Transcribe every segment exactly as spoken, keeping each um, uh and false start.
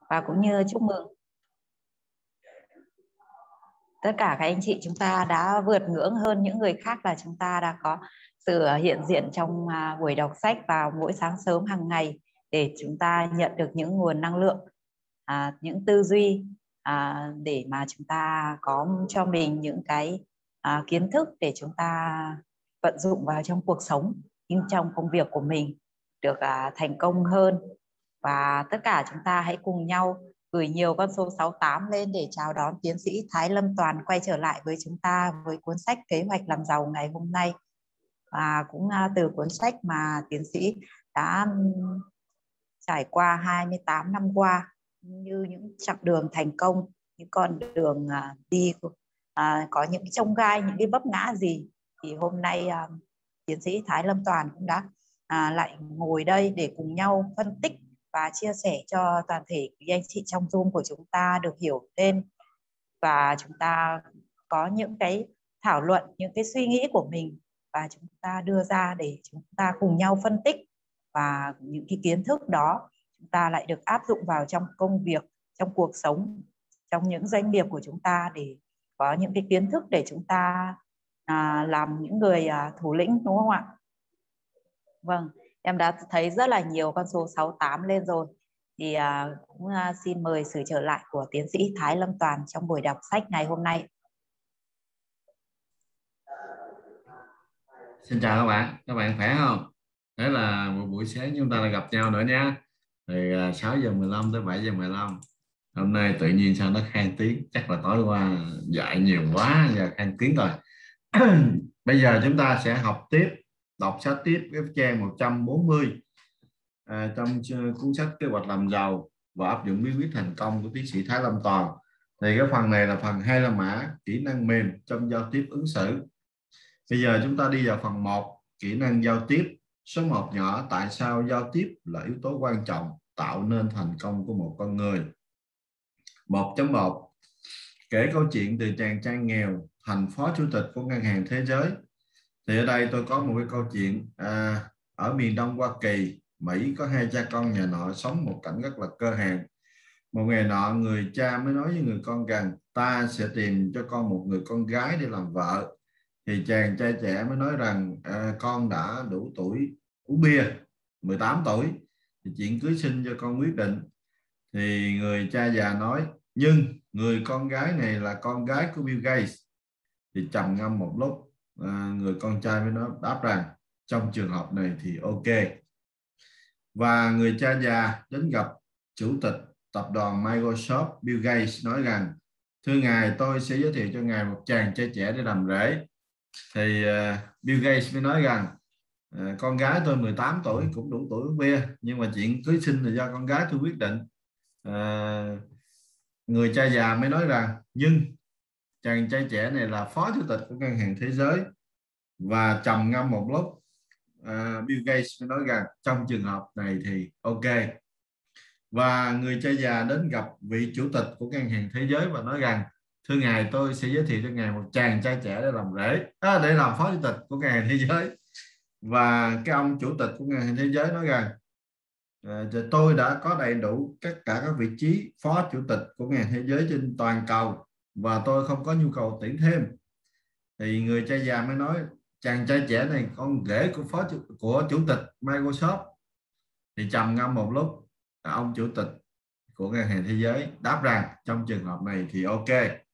và cũng như chúc mừng tất cả các anh chị chúng ta đã vượt ngưỡng hơn những người khác, là chúng ta đã có sự hiện diện trong à, buổi đọc sách vào mỗi sáng sớm hàng ngày, để chúng ta nhận được những nguồn năng lượng, à, những tư duy, à, để mà chúng ta có cho mình những cái à, kiến thức để chúng ta vận dụng vào trong cuộc sống, nhưng trong công việc của mình được à, thành công hơn. Và tất cả chúng ta hãy cùng nhau gửi nhiều con số sáu tám lên để chào đón tiến sĩ Thái Lâm Toàn quay trở lại với chúng ta với cuốn sách Kế hoạch làm giàu ngày hôm nay. Và cũng à, từ cuốn sách mà tiến sĩ đã trải qua hai mươi tám năm qua, như những chặng đường thành công, những con đường à, đi à, có những chông gai, những cái vấp ngã gì, thì hôm nay à, tiến sĩ Thái Lâm Toàn cũng đã à, lại ngồi đây để cùng nhau phân tích và chia sẻ cho toàn thể quý anh chị trong Zoom của chúng ta được hiểu thêm, và chúng ta có những cái thảo luận, những cái suy nghĩ của mình, và chúng ta đưa ra để chúng ta cùng nhau phân tích, và những cái kiến thức đó chúng ta lại được áp dụng vào trong công việc, trong cuộc sống, trong những doanh nghiệp của chúng ta, để có những cái kiến thức để chúng ta à, làm những người à, thủ lĩnh, đúng không ạ? Vâng, em đã thấy rất là nhiều con số sáu tám lên rồi, thì à, cũng à, xin mời sự trở lại của tiến sĩ Thái Lâm Toàn trong buổi đọc sách ngày hôm nay. Xin chào các bạn, các bạn khỏe không? Thế là một buổi sáng chúng ta lại gặp nhau nữa nhé. Thì à, sáu giờ mười lăm tới bảy giờ mười lăm. Hôm nay tự nhiên sao nó khang tiếng, chắc là tối qua dạy nhiều quá giờ khang tiếng rồi. Bây giờ chúng ta sẽ học tiếp, đọc sách tiếp cái trang một trăm bốn mươi à, trong cuốn sách Kế hoạch làm giàu và áp dụng bí quyết thành công của tiến sĩ Thái Lâm Toàn. Thì cái phần này là phần hai la mã, kỹ năng mềm trong giao tiếp ứng xử. Bây giờ chúng ta đi vào phần một, kỹ năng giao tiếp. Số một nhỏ, tại sao giao tiếp là yếu tố quan trọng tạo nên thành công của một con người. một chấm một, kể câu chuyện từ chàng trai nghèo thành phó chủ tịch của Ngân hàng Thế giới. Thì ở đây tôi có một cái câu chuyện à, ở miền Đông Hoa Kỳ, Mỹ, có hai cha con nhà nọ sống một cảnh rất là cơ hàn. Một ngày nọ, người cha mới nói với người con rằng ta sẽ tìm cho con một người con gái để làm vợ. Thì chàng trai trẻ mới nói rằng à, con đã đủ tuổi uống bia, mười tám tuổi, thì chuyện cưới xin cho con quyết định. Thì người cha già nói, nhưng người con gái này là con gái của Bill Gates. Thì trầm ngâm một lúc, à, người con trai mới nói đáp rằng trong trường hợp này thì ok. Và người cha già đến gặp chủ tịch tập đoàn Microsoft Bill Gates, nói rằng thưa ngài, tôi sẽ giới thiệu cho ngài một chàng trai trẻ để làm rể. Thì uh, Bill Gates mới nói rằng uh, con gái tôi mười tám tuổi, cũng đủ tuổi uống bia, nhưng mà chuyện cưới xin là do con gái tôi quyết định. Uh, người cha già mới nói rằng nhưng chàng trai trẻ này là phó chủ tịch của Ngân hàng Thế giới. Và trầm ngâm một lúc, uh, Bill Gates mới nói rằng trong trường hợp này thì ok. Và người cha già đến gặp vị chủ tịch của Ngân hàng Thế giới và nói rằng thưa ngài, tôi sẽ giới thiệu cho ngài một chàng trai trẻ để làm rể, à, để làm phó chủ tịch của Ngân hàng Thế giới. Và cái ông chủ tịch của Ngân hàng Thế giới nói rằng à, tôi đã có đầy đủ tất cả các vị trí phó chủ tịch của Ngân hàng Thế giới trên toàn cầu và tôi không có nhu cầu tuyển thêm. Thì người cha già mới nói chàng trai trẻ này con rể của phó chủ, của chủ tịch Microsoft. Thì trầm ngâm một lúc, ông chủ tịch của Ngân hàng Thế giới đáp rằng trong trường hợp này thì ok.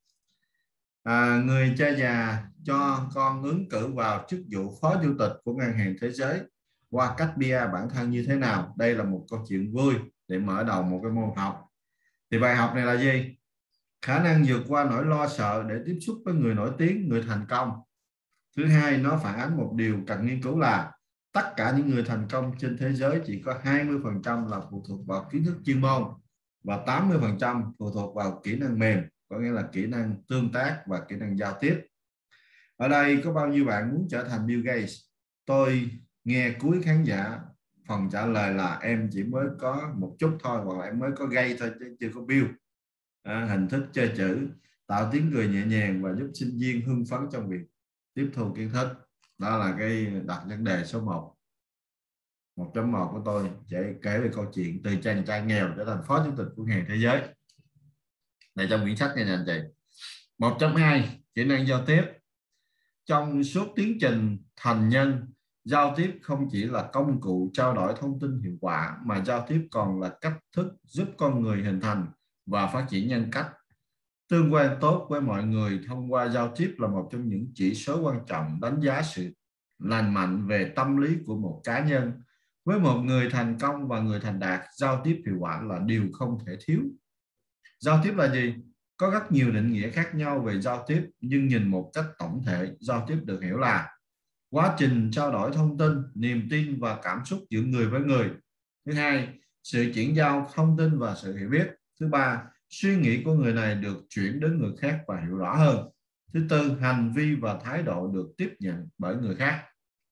À, người cha già cho con ứng cử vào chức vụ phó chủ tịch của Ngân hàng Thế giới qua cách pê e bản thân như thế nào. Đây là một câu chuyện vui để mở đầu một cái môn học. Thì bài học này là gì? Khả năng vượt qua nỗi lo sợ để tiếp xúc với người nổi tiếng, người thành công. Thứ hai, nó phản ánh một điều cần nghiên cứu là tất cả những người thành công trên thế giới chỉ có hai mươi phần trăm là phụ thuộc vào kiến thức chuyên môn và tám mươi phần trăm phụ thuộc vào kỹ năng mềm, có nghĩa là kỹ năng tương tác và kỹ năng giao tiếp. Ở đây có bao nhiêu bạn muốn trở thành Bill Gates? Tôi nghe cuối khán giả phần trả lời là em chỉ mới có một chút thôi, hoặc là em mới có Gates thôi chứ chưa có Bill. À, hình thức chơi chữ, tạo tiếng cười nhẹ nhàng và giúp sinh viên hưng phấn trong việc tiếp thu kiến thức. Đó là cái đặt vấn đề số một. một chấm một của tôi sẽ kể về câu chuyện từ chàng trai nghèo trở thành phó chủ tịch của Ngân hàng Thế giới. Này trong quyển sách nha anh chị. một chấm hai kỹ năng giao tiếp. Trong suốt tiến trình thành nhân, giao tiếp không chỉ là công cụ trao đổi thông tin hiệu quả, mà giao tiếp còn là cách thức giúp con người hình thành và phát triển nhân cách. Tương quan tốt với mọi người thông qua giao tiếp là một trong những chỉ số quan trọng đánh giá sự lành mạnh về tâm lý của một cá nhân. Với một người thành công và người thành đạt, giao tiếp hiệu quả là điều không thể thiếu. Giao tiếp là gì? Có rất nhiều định nghĩa khác nhau về giao tiếp, nhưng nhìn một cách tổng thể, giao tiếp được hiểu là quá trình trao đổi thông tin, niềm tin và cảm xúc giữa người với người. Thứ hai, sự chuyển giao thông tin và sự hiểu biết. Thứ ba, suy nghĩ của người này được chuyển đến người khác và hiểu rõ hơn. Thứ tư, hành vi và thái độ được tiếp nhận bởi người khác.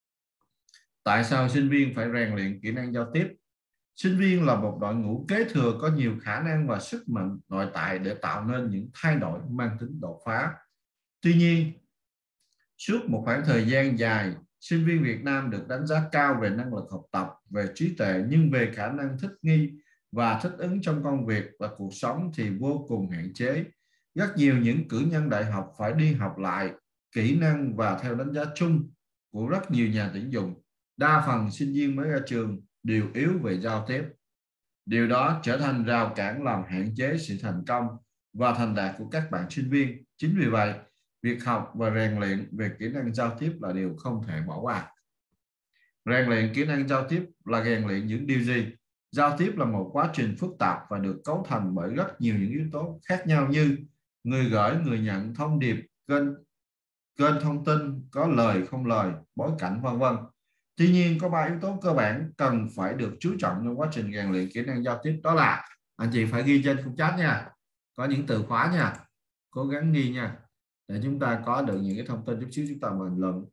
Tại sao sinh viên phải rèn luyện kỹ năng giao tiếp? Sinh viên là một đội ngũ kế thừa có nhiều khả năng và sức mạnh nội tại để tạo nên những thay đổi mang tính đột phá. Tuy nhiên, suốt một khoảng thời gian dài, sinh viên Việt Nam được đánh giá cao về năng lực học tập, về trí tuệ, nhưng về khả năng thích nghi và thích ứng trong công việc và cuộc sống thì vô cùng hạn chế. Rất nhiều những cử nhân đại học phải đi học lại kỹ năng, và theo đánh giá chung của rất nhiều nhà tuyển dụng, đa phần sinh viên mới ra trường đều yếu về giao tiếp. Điều đó trở thành rào cản làm hạn chế sự thành công và thành đạt của các bạn sinh viên. Chính vì vậy, việc học và rèn luyện về kỹ năng giao tiếp là điều không thể bỏ qua. Rèn luyện kỹ năng giao tiếp là rèn luyện những điều gì? Giao tiếp là một quá trình phức tạp và được cấu thành bởi rất nhiều những yếu tố khác nhau như người gửi, người nhận, thông điệp, kênh, kênh thông tin, có lời không lời, bối cảnh, vân vân. Tuy nhiên, có ba yếu tố cơ bản cần phải được chú trọng trong quá trình rèn luyện kỹ năng giao tiếp, đó là anh chị phải ghi trên khung chat nha, có những từ khóa nha, cố gắng ghi nha, để chúng ta có được những cái thông tin chút xíu chúng ta bình luận.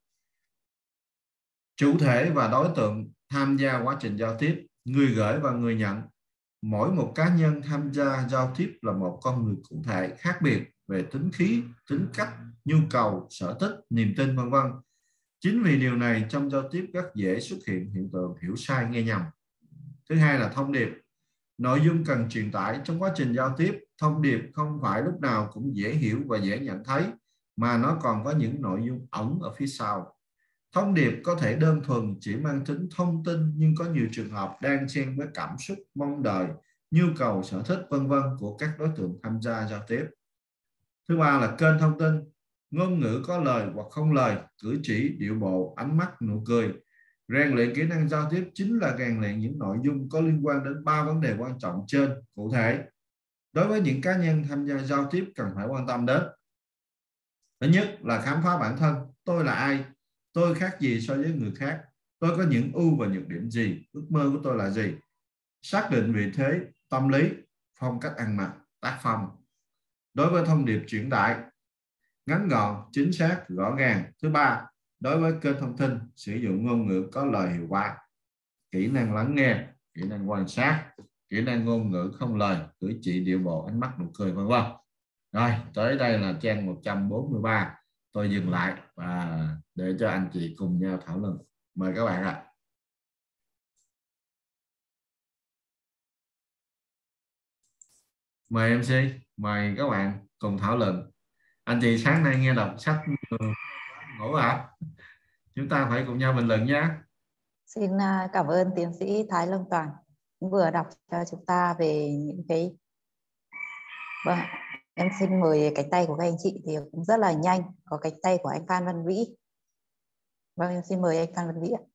Chủ thể và đối tượng tham gia quá trình giao tiếp, người gửi và người nhận. Mỗi một cá nhân tham gia giao tiếp là một con người cụ thể khác biệt về tính khí, tính cách, nhu cầu, sở thích, niềm tin, vân vân. Chính vì điều này trong giao tiếp rất dễ xuất hiện hiện tượng hiểu sai, nghe nhầm. Thứ hai là thông điệp. Nội dung cần truyền tải trong quá trình giao tiếp. Thông điệp không phải lúc nào cũng dễ hiểu và dễ nhận thấy, mà nó còn có những nội dung ẩn ở phía sau. Thông điệp có thể đơn thuần chỉ mang tính thông tin, nhưng có nhiều trường hợp đang xen với cảm xúc, mong đợi, nhu cầu, sở thích, vân vân của các đối tượng tham gia giao tiếp. Thứ ba là kênh thông tin. Ngôn ngữ có lời hoặc không lời, cử chỉ, điệu bộ, ánh mắt, nụ cười. Rèn luyện kỹ năng giao tiếp chính là rèn luyện những nội dung có liên quan đến ba vấn đề quan trọng trên. Cụ thể, đối với những cá nhân tham gia giao tiếp cần phải quan tâm đến: thứ nhất là khám phá bản thân. Tôi là ai? Tôi khác gì so với người khác? Tôi có những ưu và nhược điểm gì? Ước mơ của tôi là gì? Xác định vị thế, tâm lý, phong cách ăn mặc, tác phong. Đối với thông điệp truyền tải, ngắn gọn, chính xác, rõ ràng. Thứ ba, đối với kênh thông tin, sử dụng ngôn ngữ có lời hiệu quả. Kỹ năng lắng nghe, kỹ năng quan sát, kỹ năng ngôn ngữ không lời, cử chỉ, điệu bộ, ánh mắt, nụ cười, vân vân. Rồi, tới đây là trang một trăm bốn mươi ba. Tôi dừng lại và để cho anh chị cùng nhau thảo luận. Mời các bạn ạ. Mời em xê, mời các bạn cùng thảo luận. Anh chị sáng nay nghe đọc sách ngủ à? Chúng ta phải cùng nhau bình luận nhé. Xin cảm ơn tiến sĩ Thái Lâm Toàn vừa đọc cho chúng ta về những cái. Vâng, em xin mời cánh tay của các anh chị thì cũng rất là nhanh. Có cánh tay của anh Phan Văn Vĩ. Vâng, em xin mời anh Phan Văn Vĩ ạ.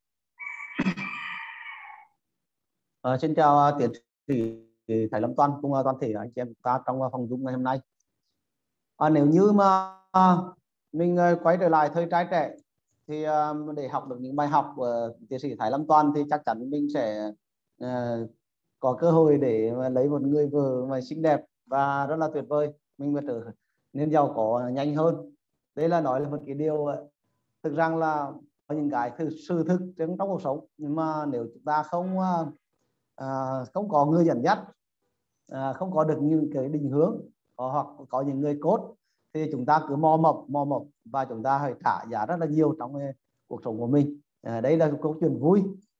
À, xin chào tiến sĩ Thái Lâm Toàn cùng toàn thể anh chị em ta trong phòng Zoom ngày hôm nay. À, nếu như mà mình quay trở lại thời trai trẻ thì uh, để học được những bài học của tiến sĩ Thái Lâm Toàn thì chắc chắn mình sẽ uh, có cơ hội để mà lấy một người vợ mà xinh đẹp và rất là tuyệt vời, mình mới trở nên giàu có nhanh hơn. Đây là nói là một cái điều thực rằng là có những cái thực sự thực trong cuộc sống, nhưng mà nếu chúng ta không uh, uh, không có người dẫn dắt, uh, không có được những cái định hướng, có, hoặc có những người cốt thì chúng ta cứ mò mập mò mập và chúng ta phải trả giá rất là nhiều trong cuộc sống của mình. À, đây là một câu chuyện vui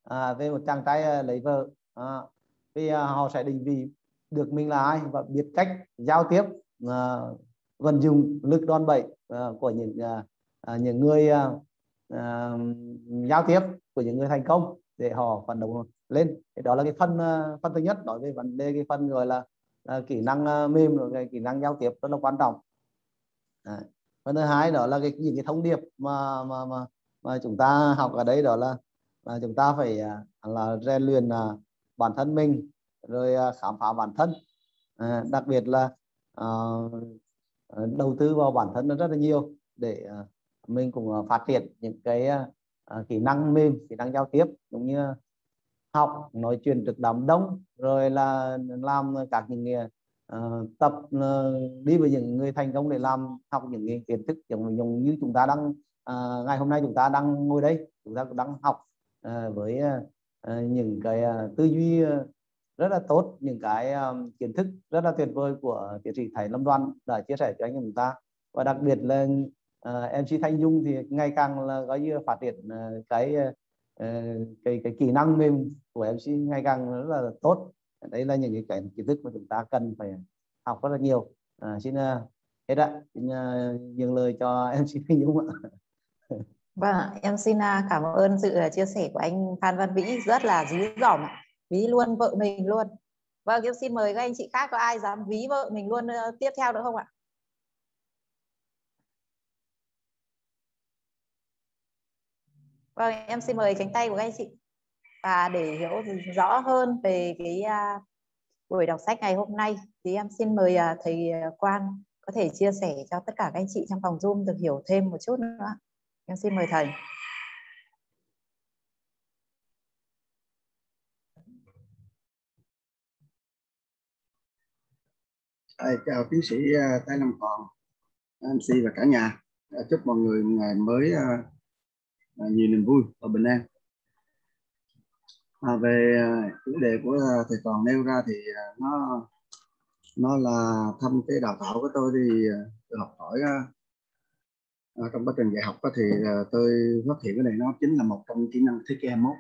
à, về một chàng trai lấy vợ, à, thì à, họ sẽ định vị được mình là ai và biết cách giao tiếp, à, vận dụng lực đòn bẩy à, của những à, à, những người à, à, giao tiếp của những người thành công để họ phấn đấu lên. Thì đó là cái phần phần thứ nhất, nói về vấn đề cái phần gọi là, là kỹ năng mềm, rồi cái kỹ năng giao tiếp rất là quan trọng. À, phần thứ hai đó là cái những cái thông điệp mà mà mà, mà chúng ta học ở đây, đó là, là chúng ta phải là rèn luyện à, bản thân mình, rồi à, khám phá bản thân, à, đặc biệt là à, đầu tư vào bản thân nó rất là nhiều để à, mình cũng phát triển những cái à, kỹ năng mềm, kỹ năng giao tiếp, cũng như học nói chuyện trước đám đông, rồi là làm các những uh, tập uh, đi với những người thành công để làm học những cái kiến thức giống như chúng ta đang uh, ngày hôm nay chúng ta đang ngồi đây, chúng ta cũng đang học uh, với uh, những cái uh, tư duy rất là tốt, những cái um, kiến thức rất là tuyệt vời của tiến sĩ Thái Lâm Đoan đã chia sẻ cho anh em chúng ta. Và đặc biệt là uh, em xê Thanh Dung thì ngày càng là có như phát triển uh, cái uh, cái cái kỹ năng mềm của em xê ngày càng rất là tốt. Đấy là những cái kiến thức mà chúng ta cần phải học rất là nhiều. À, xin uh, hết ạ, xin uh, nhường lời cho em xê Thanh Dung ạ. Vâng, em xin cảm ơn sự chia sẻ của anh Phan Văn Vĩ, rất là dí dỏm, ví luôn vợ mình luôn. Vâng, em xin mời các anh chị khác, có ai dám ví vợ mình luôn tiếp theo nữa không ạ? Vâng, em xin mời cánh tay của các anh chị. Và để hiểu rõ hơn về cái uh, buổi đọc sách ngày hôm nay thì em xin mời uh, thầy Quang có thể chia sẻ cho tất cả các anh chị trong phòng Zoom được hiểu thêm một chút nữa. Em xin mời thầy. À, chào tiến sĩ uh, Thái Lâm Còn, em xê và cả nhà. À, chúc mọi người ngày mới uh, uh, nhiều niềm vui và bình an. À, về uh, chủ đề của uh, thầy Còn nêu ra thì uh, nó nó là thăm cái đào tạo của tôi thì uh, tôi học hỏi uh, uh, trong quá trình dạy học uh, thì uh, tôi phát hiện cái này nó chính là một trong kỹ năng thế kỷ hai mươi mốt.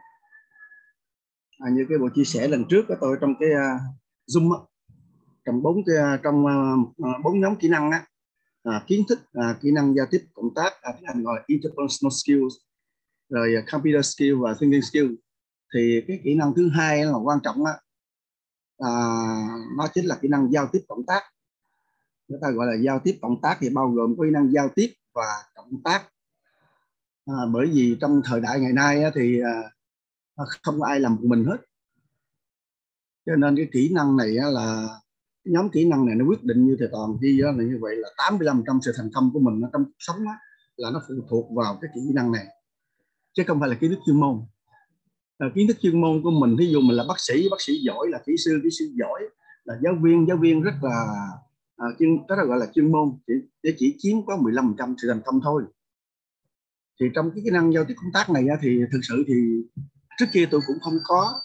À, như cái buổi chia sẻ lần trước của tôi trong cái uh, Zoom uh, trong bốn cái trong uh, bốn nhóm kỹ năng á, à, kiến thức, à, kỹ năng giao tiếp cộng tác, à, tiếng Anh gọi là interpersonal skills, rồi uh, computer skill và thinking skill, thì cái kỹ năng thứ hai là quan trọng á, à, nó chính là kỹ năng giao tiếp cộng tác. Người ta gọi là giao tiếp cộng tác thì bao gồm kỹ năng giao tiếp và cộng tác, à, bởi vì trong thời đại ngày nay á, thì à, không có ai làm một mình hết, cho nên cái kỹ năng này á, là nhóm kỹ năng này nó quyết định, như thầy Toàn ghi là như vậy, là tám mươi lăm phần trăm sự thành công của mình nó trong cuộc sống á, là nó phụ thuộc vào cái kỹ năng này, chứ không phải là kiến thức chuyên môn. À, kiến thức chuyên môn của mình, ví dụ mình là bác sĩ, bác sĩ giỏi, là kỹ sư, kỹ sư giỏi, là giáo viên, giáo viên rất là à, chuyên, rất là gọi là chuyên môn, chỉ, để chỉ chiếm có mười lăm phần trăm sự thành công thôi. Thì trong cái kỹ năng giao tiếp công tác này á, thì thực sự thì trước kia tôi cũng không có.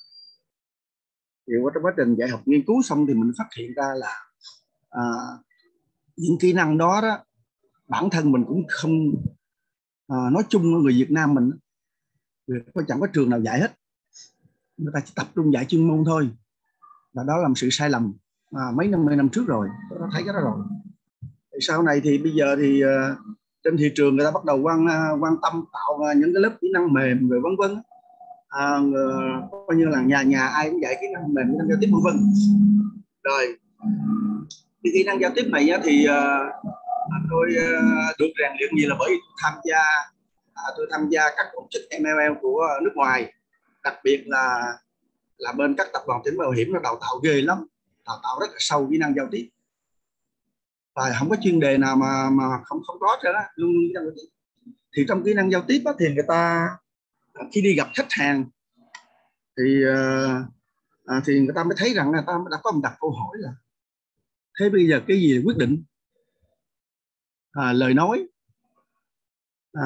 Thì qua trong quá trình dạy học nghiên cứu xong thì mình phát hiện ra là à, những kỹ năng đó đó bản thân mình cũng không à, nói chung người Việt Nam mình chẳng có trường nào dạy hết, người ta chỉ tập trung dạy chuyên môn thôi, và đó là một sự sai lầm à, mấy năm mươi năm trước rồi tôi đã thấy cái đó rồi. Thì sau này thì bây giờ thì uh, trên thị trường người ta bắt đầu quan uh, quan tâm tạo uh, những cái lớp kỹ năng mềm rồi vân vân, à, uh, coi như là nhà nhà ai cũng dạy kỹ năng mềm, kỹ năng giao tiếp vân vân. Rồi cái kỹ năng giao tiếp này uh, thì uh, tôi uh, được rèn luyện nhiều là bởi tham gia à, tôi tham gia các tổ chức em lờ lờ của nước ngoài, đặc biệt là là bên các tập đoàn tín bảo hiểm, nó đào tạo ghê lắm, đào tạo rất là sâu kỹ năng giao tiếp, và không có chuyên đề nào mà mà không không có nữa, luôn luôn kỹ năng giao tiếp. Thì trong kỹ năng giao tiếp đó, thì người ta khi đi gặp khách hàng thì uh, thì người ta mới thấy rằng người ta đã có một đặt câu hỏi là thế bây giờ cái gì là quyết định, à, lời nói, à,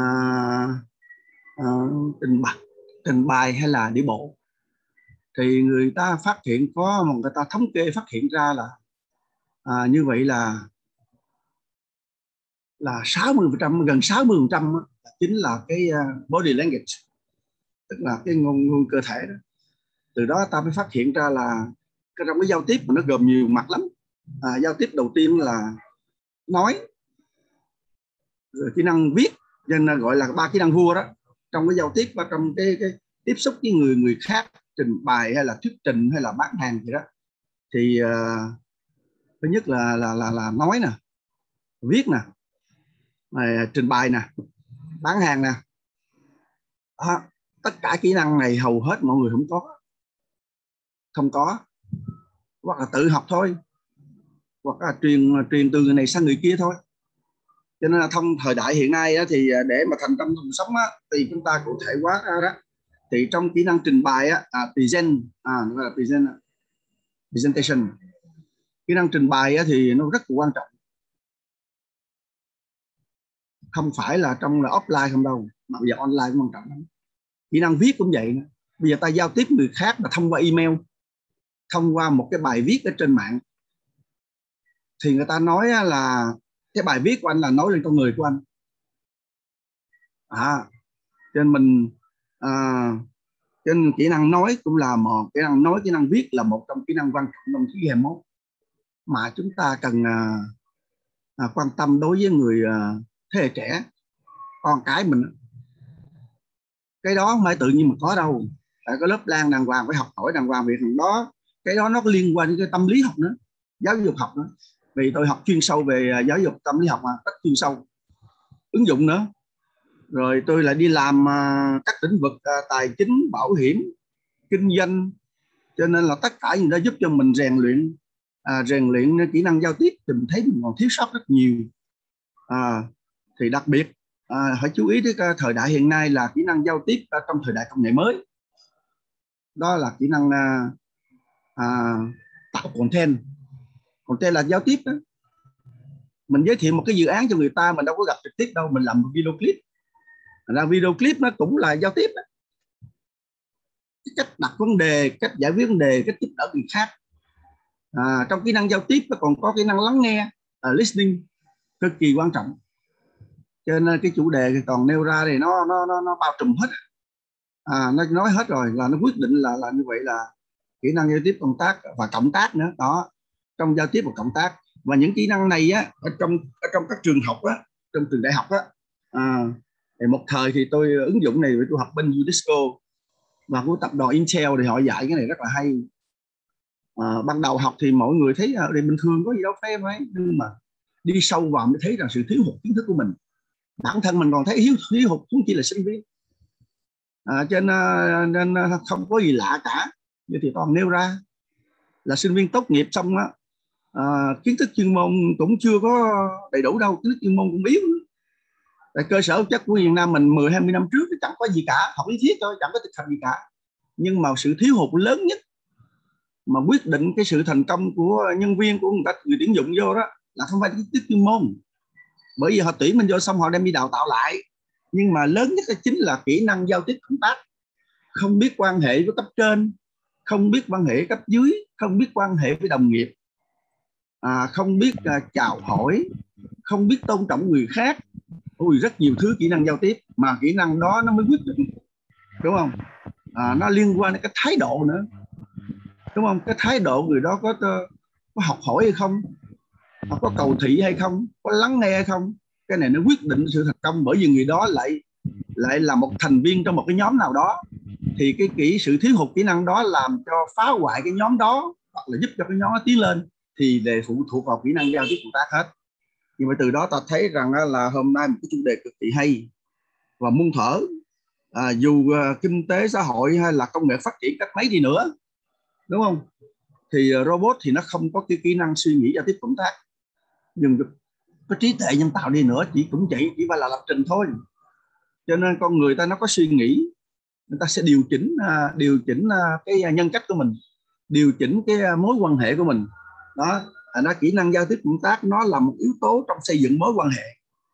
à, trình bày trình bày hay là đi bộ. Thì người ta phát hiện có một người ta thống kê phát hiện ra là à, như vậy là là sáu mươi phần trăm, gần sáu mươi phần trăm chính là cái body language, tức là cái ngôn ngôn cơ thể đó. Từ đó ta mới phát hiện ra là cái trong cái giao tiếp mà nó gồm nhiều mặt lắm. À, giao tiếp đầu tiên là nói, rồi kỹ năng viết, nên gọi là ba kỹ năng vua đó. Trong cái giao tiếp và trong cái, cái tiếp xúc với người người khác, trình bày hay là thuyết trình hay là bán hàng gì đó, thì uh, thứ nhất là là là là nói nè, viết nè, này, trình bày nè, bán hàng nè. À, tất cả kỹ năng này hầu hết mọi người không có, không có, hoặc là tự học thôi, hoặc là truyền truyền từ người này sang người kia thôi. Cho nên là trong thời đại hiện nay á, thì để mà thành công trong sống á, thì chúng ta cụ thể hóa ra đó. Thì trong kỹ năng trình bày á, à, present, à, là present, presentation, kỹ năng trình bày á, thì nó rất là quan trọng. Không phải là trong là offline không đâu, mà bây giờ online cũng quan trọng lắm. Kỹ năng viết cũng vậy nữa. Bây giờ ta giao tiếp người khác là thông qua email, thông qua một cái bài viết ở trên mạng, thì người ta nói là cái bài viết của anh là nói lên con người của anh. À, cho nên mình à, cho nên kỹ năng nói cũng là một kỹ năng nói, kỹ năng viết là một trong kỹ năng quan trọng trong thế kỷ hai mươi mốt mà chúng ta cần à, à, quan tâm đối với người à, thế hệ trẻ, con cái mình. Cái đó không phải tự nhiên mà có đâu, phải có lớp lang đàng hoàng, phải học hỏi đàng hoàng việc đó. Cái đó nó có liên quan đến cái tâm lý học nữa, giáo dục học nữa. Vì tôi học chuyên sâu về giáo dục tâm lý học mà, rất chuyên sâu, ứng dụng nữa. Rồi tôi lại đi làm uh, các lĩnh vực uh, tài chính, bảo hiểm, kinh doanh. Cho nên là tất cả những đó giúp cho mình rèn luyện uh, rèn luyện kỹ năng giao tiếp. Thì mình thấy mình còn thiếu sót rất nhiều. Uh, thì đặc biệt uh, phải chú ý đến uh, thời đại hiện nay là kỹ năng giao tiếp uh, trong thời đại công nghệ mới. Đó là kỹ năng uh, uh, tạo content. Content là giao tiếp đó. Mình giới thiệu một cái dự án cho người ta, mình đâu có gặp trực tiếp đâu, mình làm một video clip. Là video clip nó cũng là giao tiếp đó. Cái cách đặt vấn đề, cách giải quyết vấn đề, cách giúp đỡ người khác. À, trong kỹ năng giao tiếp nó còn có kỹ năng lắng nghe, uh, listening, cực kỳ quan trọng. Cho nên cái chủ đề thì còn nêu ra thì nó nó nó, nó bao trùm hết. À, nó nói hết rồi, là nó quyết định là là như vậy, là kỹ năng giao tiếp, công tác và cộng tác nữa đó. Trong giao tiếp và cộng tác, và những kỹ năng này á, ở trong ở trong các trường học á, trong trường đại học á, à, thì một thời thì tôi ứng dụng này, tôi học bên UNESCO và của tập đoàn Intel, thì họ dạy cái này rất là hay. À, ban đầu học thì mọi người thấy là bình thường, có gì đâu phê mấy, nhưng mà đi sâu vào mới thấy rằng sự thiếu hụt kiến thức của mình, bản thân mình còn thấy thiếu thiếu hụt, cũng chỉ là sinh viên. À, cho nên, nên không có gì lạ cả. Vậy thì toàn nêu ra là sinh viên tốt nghiệp xong á, à, kiến thức chuyên môn cũng chưa có đầy đủ đâu, kiến thức chuyên môn cũng yếu. Tại cơ sở chất của Việt Nam mình mười hai mươi năm trước thì chẳng có gì cả, học lý thuyết thôi, chẳng có thực hành gì cả. Nhưng mà sự thiếu hụt lớn nhất mà quyết định cái sự thành công của nhân viên, của người ta, người tuyển dụng vô đó, là không phải kiến thức chuyên môn. Bởi vì họ tuyển mình vô xong họ đem đi đào tạo lại. Nhưng mà lớn nhất chính là kỹ năng giao tiếp cộng tác. Không biết quan hệ với cấp trên, không biết quan hệ với cấp dưới, không biết quan hệ với đồng nghiệp, à, không biết uh, chào hỏi, không biết tôn trọng người khác. Ui, rất nhiều thứ kỹ năng giao tiếp mà kỹ năng đó nó mới quyết định, đúng không? À, nó liên quan đến cái thái độ nữa, đúng không? Cái thái độ người đó có có học hỏi hay không, họ có cầu thị hay không, có lắng nghe hay không. Cái này nó quyết định sự thành công, bởi vì người đó lại lại là một thành viên trong một cái nhóm nào đó. Thì cái kỹ sự thiếu hụt kỹ năng đó làm cho phá hoại cái nhóm đó, hoặc là giúp cho cái nhóm nó tiến lên, thì đều phụ thuộc vào kỹ năng giao tiếp cộng tác hết. Nhưng mà từ đó ta thấy rằng là hôm nay một cái chủ đề cực kỳ hay và muôn thuở. À, dù uh, kinh tế xã hội hay là công nghệ phát triển cách mấy đi nữa, đúng không, thì uh, robot thì nó không có cái kỹ năng suy nghĩ giao tiếp cộng tác. Nhưng có trí tuệ nhân tạo đi nữa, chỉ cũng chỉ chỉ phải là lập trình thôi. Cho nên con người ta nó có suy nghĩ, người ta sẽ điều chỉnh uh, điều chỉnh uh, cái nhân cách của mình, điều chỉnh cái uh, mối quan hệ của mình đó. À, nó kỹ năng giao tiếp cộng tác nó là một yếu tố trong xây dựng mối quan hệ.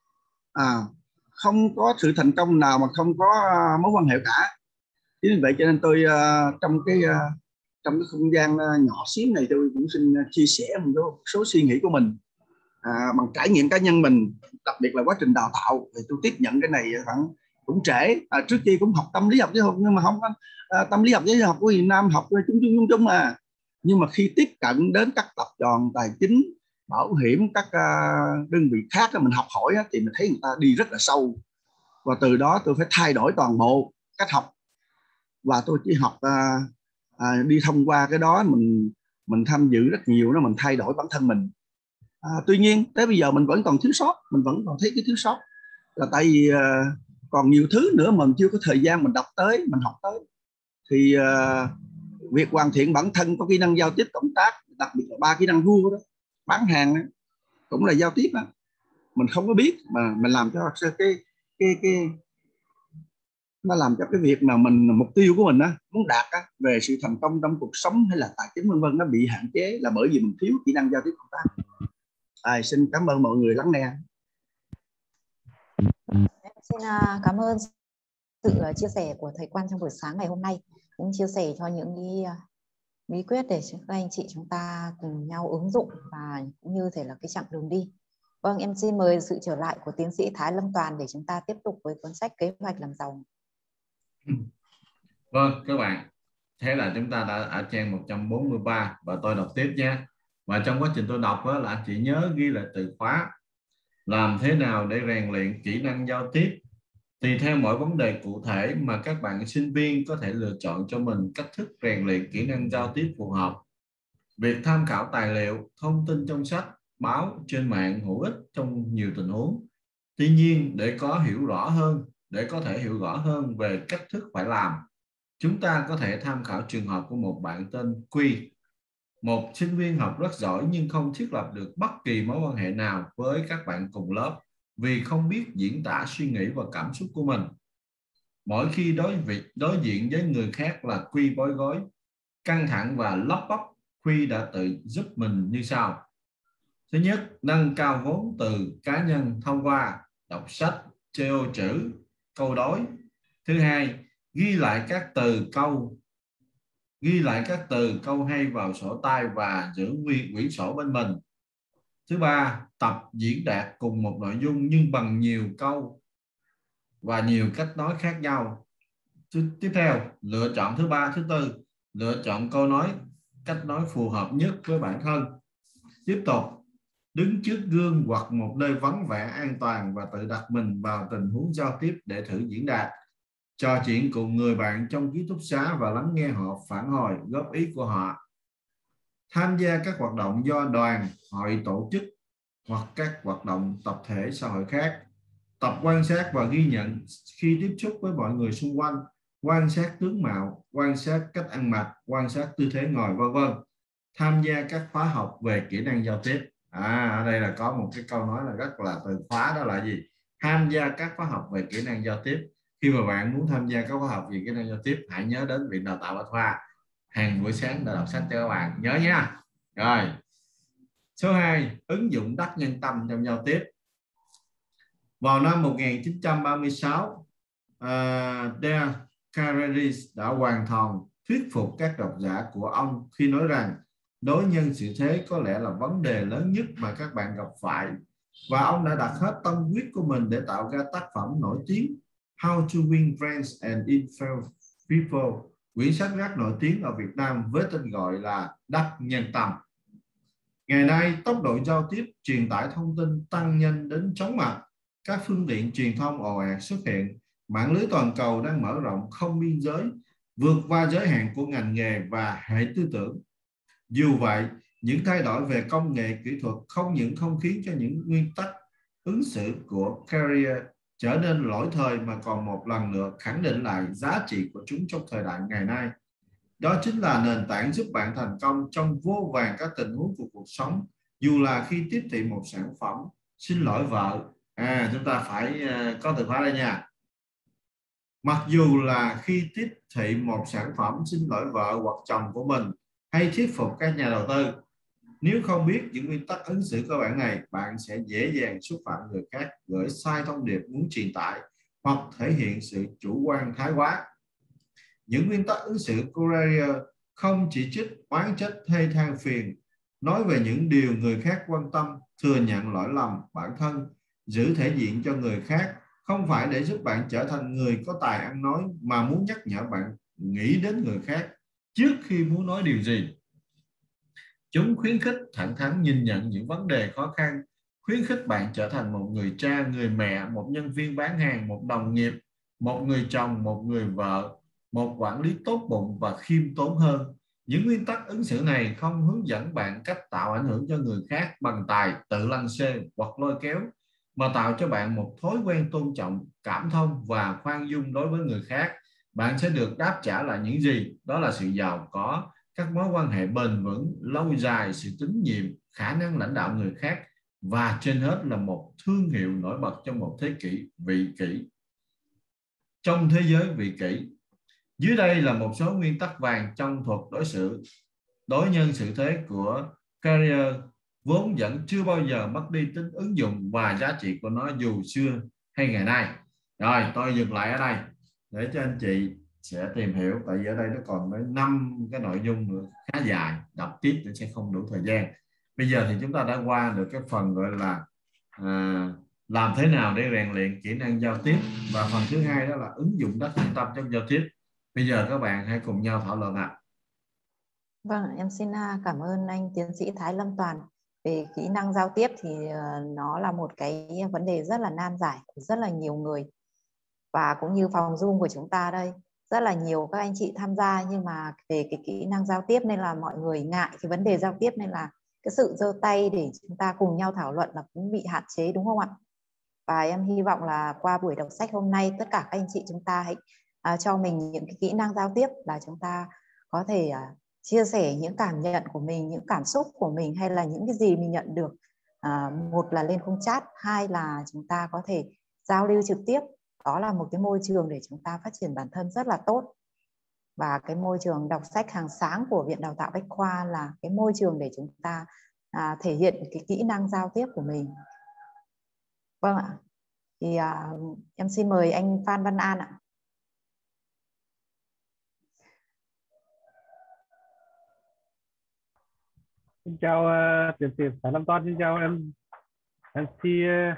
À, không có sự thành công nào mà không có uh, mối quan hệ cả. Chính vì vậy cho nên tôi uh, trong cái uh, trong cái không gian uh, nhỏ xíu này, tôi cũng xin uh, chia sẻ một số suy nghĩ của mình à, bằng trải nghiệm cá nhân mình, đặc biệt là quá trình đào tạo. Thì tôi tiếp nhận cái này khoảng cũng trễ. À, trước kia cũng học tâm lý học giáo dục nhưng mà không à, tâm lý học giáo học của Việt Nam học chung chung chung chung mà. Nhưng mà khi tiếp cận đến các tập đoàn tài chính, bảo hiểm, các uh, đơn vị khác mình học hỏi á, thì mình thấy người ta đi rất là sâu, và từ đó tôi phải thay đổi toàn bộ cách học, và tôi chỉ học uh, uh, đi thông qua cái đó mình mình tham dự rất nhiều đó, mình thay đổi bản thân mình. À, tuy nhiên tới bây giờ mình vẫn còn thiếu sót, mình vẫn còn thấy cái thiếu sót là tại vì uh, còn nhiều thứ nữa mà mình chưa có thời gian mình đọc tới, mình học tới. Thì uh, việc hoàn thiện bản thân có kỹ năng giao tiếp cộng tác, đặc biệt là ba kỹ năng vua đó, bán hàng đó, cũng là giao tiếp đó. Mình không có biết mà mình làm cho cái cái cái nó làm cho cái việc mà mình mục tiêu của mình á, muốn đạt á, về sự thành công trong cuộc sống hay là tài chính vân vân nó bị hạn chế là bởi vì mình thiếu kỹ năng giao tiếp cộng tác. À, xin cảm ơn mọi người lắng nghe. Xin cảm ơn sự chia sẻ của thầy Quan trong buổi sáng ngày hôm nay, cũng chia sẻ cho những cái bí quyết để các anh chị chúng ta cùng nhau ứng dụng và cũng như thể là cái chặng đường đi. Vâng, em xin mời sự trở lại của tiến sĩ Thái Lâm Toàn để chúng ta tiếp tục với cuốn sách Kế hoạch làm giàu. Vâng các bạn, thế là chúng ta đã ở trang một trăm bốn mươi ba và tôi đọc tiếp nha. Và trong quá trình tôi đọc đó, là anh chị nhớ ghi lại từ khóa làm thế nào để rèn luyện kỹ năng giao tiếp. Tùy theo mỗi vấn đề cụ thể mà các bạn sinh viên có thể lựa chọn cho mình cách thức rèn luyện kỹ năng giao tiếp phù hợp. Việc tham khảo tài liệu, thông tin trong sách, báo, trên mạng hữu ích trong nhiều tình huống. Tuy nhiên, để có hiểu rõ hơn, để có thể hiểu rõ hơn về cách thức phải làm, chúng ta có thể tham khảo trường hợp của một bạn tên Quy, một sinh viên học rất giỏi nhưng không thiết lập được bất kỳ mối quan hệ nào với các bạn cùng lớp vì không biết diễn tả suy nghĩ và cảm xúc của mình. Mỗi khi đối, vị, đối diện với người khác là Quy bối rối, căng thẳng và lắp bắp. Quy đã tự giúp mình như sau. Thứ nhất, nâng cao vốn từ cá nhân thông qua đọc sách, chơi ô chữ, câu đối. Thứ hai, ghi lại các từ câu ghi lại các từ câu hay vào sổ tay và giữ nguyên quyển sổ bên mình. Thứ ba, tập diễn đạt cùng một nội dung nhưng bằng nhiều câu và nhiều cách nói khác nhau. Tiếp theo, lựa chọn thứ ba, thứ tư, lựa chọn câu nói, cách nói phù hợp nhất với bản thân. Tiếp tục, đứng trước gương hoặc một nơi vắng vẻ an toàn và tự đặt mình vào tình huống giao tiếp để thử diễn đạt. Trò chuyện cùng người bạn trong ký túc xá và lắng nghe họ phản hồi, góp ý của họ. Tham gia các hoạt động do đoàn, hội tổ chức hoặc các hoạt động tập thể xã hội khác. Tập quan sát và ghi nhận khi tiếp xúc với mọi người xung quanh, quan sát tướng mạo, quan sát cách ăn mặc, quan sát tư thế ngồi, vân vân. Tham gia các khóa học về kỹ năng giao tiếp. À, ở đây là có một cái câu nói là rất là từ khóa, đó là gì? Tham gia các khóa học về kỹ năng giao tiếp. Khi mà bạn muốn tham gia các khóa học về kỹ năng giao tiếp, hãy nhớ đến Viện Đào tạo Bách Khoa. Hàng buổi sáng đã đọc sách cho các bạn, nhớ nha. Rồi. Số hai, ứng dụng đắc nhân tâm trong giao tiếp. Vào năm một nghìn chín trăm ba mươi sáu, uh, Dale Carnegie đã hoàn toàn thuyết phục các độc giả của ông khi nói rằng đối nhân xử thế có lẽ là vấn đề lớn nhất mà các bạn gặp phải, và ông đã đặt hết tâm huyết của mình để tạo ra tác phẩm nổi tiếng How to Win Friends and Influence People, quyển sách rất nổi tiếng ở Việt Nam với tên gọi là Đắc Nhân Tâm. Ngày nay, tốc độ giao tiếp, truyền tải thông tin tăng nhanh đến chóng mặt. Các phương tiện truyền thông ồ ạt xuất hiện, mạng lưới toàn cầu đang mở rộng không biên giới, vượt qua giới hạn của ngành nghề và hệ tư tưởng. Dù vậy, những thay đổi về công nghệ kỹ thuật không những không khiến cho những nguyên tắc ứng xử của Carrier trở nên lỗi thời mà còn một lần nữa khẳng định lại giá trị của chúng trong thời đại ngày nay. Đó chính là nền tảng giúp bạn thành công trong vô vàn các tình huống của cuộc sống, dù là khi tiếp thị một sản phẩm. Xin lỗi vợ, à, chúng ta phải uh, có từ khóa đây nha. Mặc dù là khi tiếp thị một sản phẩm, xin lỗi vợ hoặc chồng của mình, hay thuyết phục các nhà đầu tư, nếu không biết những nguyên tắc ứng xử cơ bản này, bạn sẽ dễ dàng xúc phạm người khác, gửi sai thông điệp muốn truyền tải hoặc thể hiện sự chủ quan thái quá. Những nguyên tắc ứng xử của Carrier không chỉ trích, oán trách hay than phiền, nói về những điều người khác quan tâm, thừa nhận lỗi lầm bản thân, giữ thể diện cho người khác, không phải để giúp bạn trở thành người có tài ăn nói, mà muốn nhắc nhở bạn nghĩ đến người khác trước khi muốn nói điều gì. Chúng khuyến khích thẳng thắn nhìn nhận những vấn đề khó khăn, khuyến khích bạn trở thành một người cha, người mẹ, một nhân viên bán hàng, một đồng nghiệp, một người chồng, một người vợ, một quản lý tốt bụng và khiêm tốn hơn. Những nguyên tắc ứng xử này không hướng dẫn bạn cách tạo ảnh hưởng cho người khác bằng tài tự lăng xê hoặc lôi kéo, mà tạo cho bạn một thói quen tôn trọng, cảm thông và khoan dung đối với người khác. Bạn sẽ được đáp trả lại những gì? Đó là sự giàu có, các mối quan hệ bền vững, lâu dài, sự tín nhiệm, khả năng lãnh đạo người khác, và trên hết là một thương hiệu nổi bật trong một thế kỷ vị kỷ. Trong thế giới vị kỷ, dưới đây là một số nguyên tắc vàng trong thuật đối xử đối nhân xử thế của Carrier, vốn vẫn chưa bao giờ mất đi tính ứng dụng và giá trị của nó dù xưa hay ngày nay. Rồi, tôi dừng lại ở đây để cho anh chị sẽ tìm hiểu, tại vì ở đây nó còn tới năm cái nội dung nữa khá dài, đọc tiếp thì sẽ không đủ thời gian. Bây giờ thì chúng ta đã qua được cái phần gọi là à, làm thế nào để rèn luyện kỹ năng giao tiếp, và phần thứ hai đó là ứng dụng đắc nhân tâm trong giao tiếp. Bây giờ các bạn hãy cùng nhau thảo luận ạ. À. Vâng, em xin cảm ơn anh tiến sĩ Thái Lâm Toàn. Về kỹ năng giao tiếp thì nó là một cái vấn đề rất là nan giải của rất là nhiều người, và cũng như phòng Zoom của chúng ta đây, rất là nhiều các anh chị tham gia, nhưng mà về cái kỹ năng giao tiếp nên là mọi người ngại cái vấn đề giao tiếp, nên là cái sự giơ tay để chúng ta cùng nhau thảo luận là cũng bị hạn chế, đúng không ạ? Và em hy vọng là qua buổi đọc sách hôm nay, tất cả các anh chị chúng ta hãy uh, cho mình những cái kỹ năng giao tiếp, là chúng ta có thể uh, chia sẻ những cảm nhận của mình, những cảm xúc của mình, hay là những cái gì mình nhận được. Uh, một là lên khung chat, hai là chúng ta có thể giao lưu trực tiếp. Đó là một cái môi trường để chúng ta phát triển bản thân rất là tốt. Và cái môi trường đọc sách hàng sáng của Viện Đào tạo Bách Khoa là cái môi trường để chúng ta à, thể hiện cái kỹ năng giao tiếp của mình. Vâng ạ. Thì à, em xin mời anh Phan Văn An ạ. Xin chào uh, tiến sĩ Thái Lâm Toàn, xin chào em em xê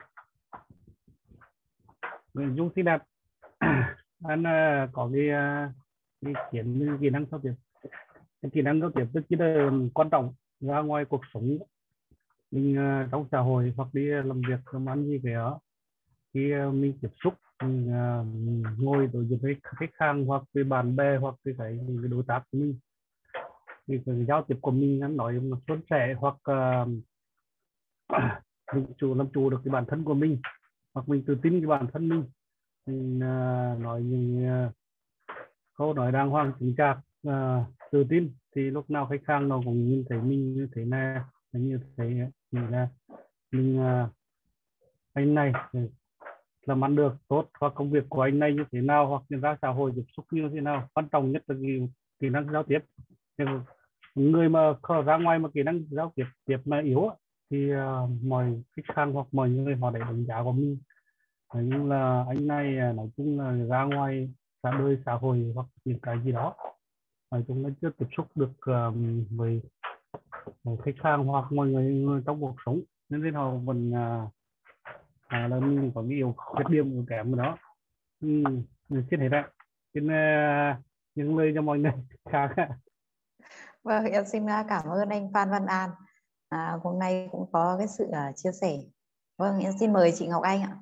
Nguyễn Dung xinh đẹp. Anh uh, có cái uh, cái kiến kỹ năng giao tiếp, cái kỹ năng giao tiếp rất là quan trọng ra ngoài cuộc sống mình, uh, trong xã hội hoặc đi làm việc làm ăn gì về đó. Khi uh, mình tiếp xúc, mình, uh, mình ngồi đối diện với khách hàng hoặc với bạn bè hoặc với cái, cái đối tác của mình, thì cái giao tiếp của mình anh nói một suôn sẻ, hoặc uh, mình chủ làm chủ được cái bản thân của mình, hoặc mình tự tin cái bản thân mình, mình uh, nói những uh, câu nói đàng hoàng chính xác, uh, tự tin, thì lúc nào khách hàng nó cũng nhìn thấy mình như thế này, như thế mình là mình uh, anh này làm ăn được tốt, hoặc công việc của anh này như thế nào, hoặc ra xã hội tiếp xúc như thế nào. Quan trọng nhất là kỹ, kỹ năng giao tiếp. Người mà ra ngoài mà kỹ năng giao tiếp tiếp mà yếu thì uh, mọi khách hàng hoặc mọi người họ để đánh giá của mình. Đấy, nhưng là anh này nói chung là ra ngoài xã đời xã hội hoặc những cái gì đó, nói chung là chưa tiếp xúc được uh, với, với khách hàng hoặc mọi người, người trong cuộc sống, nên họ vẫn uh, à, là mình có nhiều khuyết điểm của kém đó. Ừ, xin hết đấy. Xin uh, những lời cho mọi người khác. Vâng, em xin cảm ơn anh Phan Văn An. À, hôm nay cũng có cái sự uh, chia sẻ. Vâng, em xin mời chị Ngọc Anh ạ.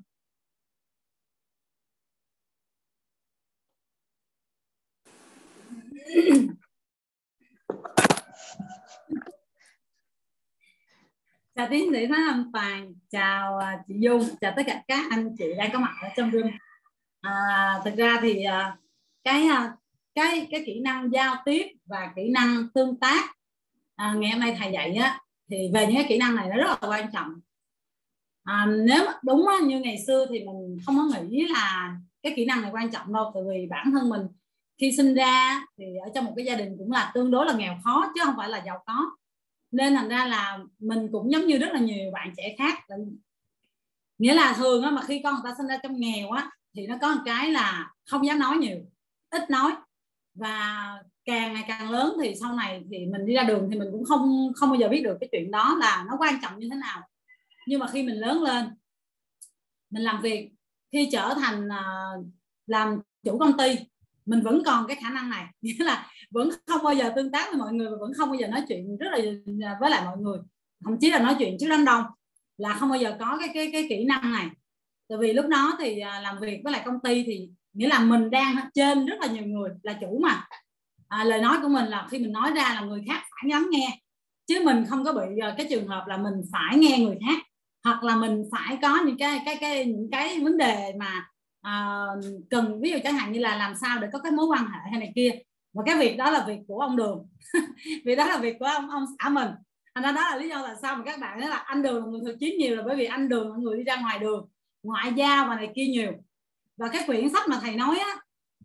Chào tiến sĩ Thái Lâm Toàn, chào chị Dung, chào tất cả các anh chị đang có mặt ở trong room. À, thực ra thì cái cái cái kỹ năng giao tiếp và kỹ năng tương tác, à, ngày hôm nay thầy dạy á, thì về những cái kỹ năng này nó rất là quan trọng. À, nếu đúng á, như ngày xưa thì mình không có nghĩ là cái kỹ năng này quan trọng đâu, tại vì bản thân mình khi sinh ra thì ở trong một cái gia đình cũng là tương đối là nghèo khó chứ không phải là giàu có, nên thành ra là mình cũng giống như rất là nhiều bạn trẻ khác, nghĩa là thường á, mà khi con người ta sinh ra trong nghèo á thì nó có một cái là không dám nói nhiều, ít nói, và càng ngày càng lớn thì sau này thì mình đi ra đường thì mình cũng không không bao giờ biết được cái chuyện đó là nó quan trọng như thế nào. Nhưng mà khi mình lớn lên, mình làm việc, khi trở thành uh, làm chủ công ty, mình vẫn còn cái khả năng này, nghĩa là vẫn không bao giờ tương tác với mọi người và vẫn không bao giờ nói chuyện rất là với lại mọi người, thậm chí là nói chuyện trước đám đông, là không bao giờ có cái cái cái kỹ năng này. Tại vì lúc đó thì uh, làm việc với lại công ty thì nghĩa là mình đang trên rất là nhiều người, là chủ mà, à, lời nói của mình là khi mình nói ra là người khác phải lắng nghe, chứ mình không có bị uh, cái trường hợp là mình phải nghe người khác, hoặc là mình phải có những cái cái cái những cái vấn đề mà uh, cần, ví dụ chẳng hạn như là làm sao để có cái mối quan hệ hay này kia, và cái việc đó là việc của ông Đường vì đó là việc của ông ông xã mình. Thành ra đó là lý do tại sao mà các bạn nói là anh Đường là người thực chiến nhiều, là bởi vì anh Đường là người đi ra ngoài đường, ngoại giao và này kia nhiều. Và cái quyển sách mà thầy nói á,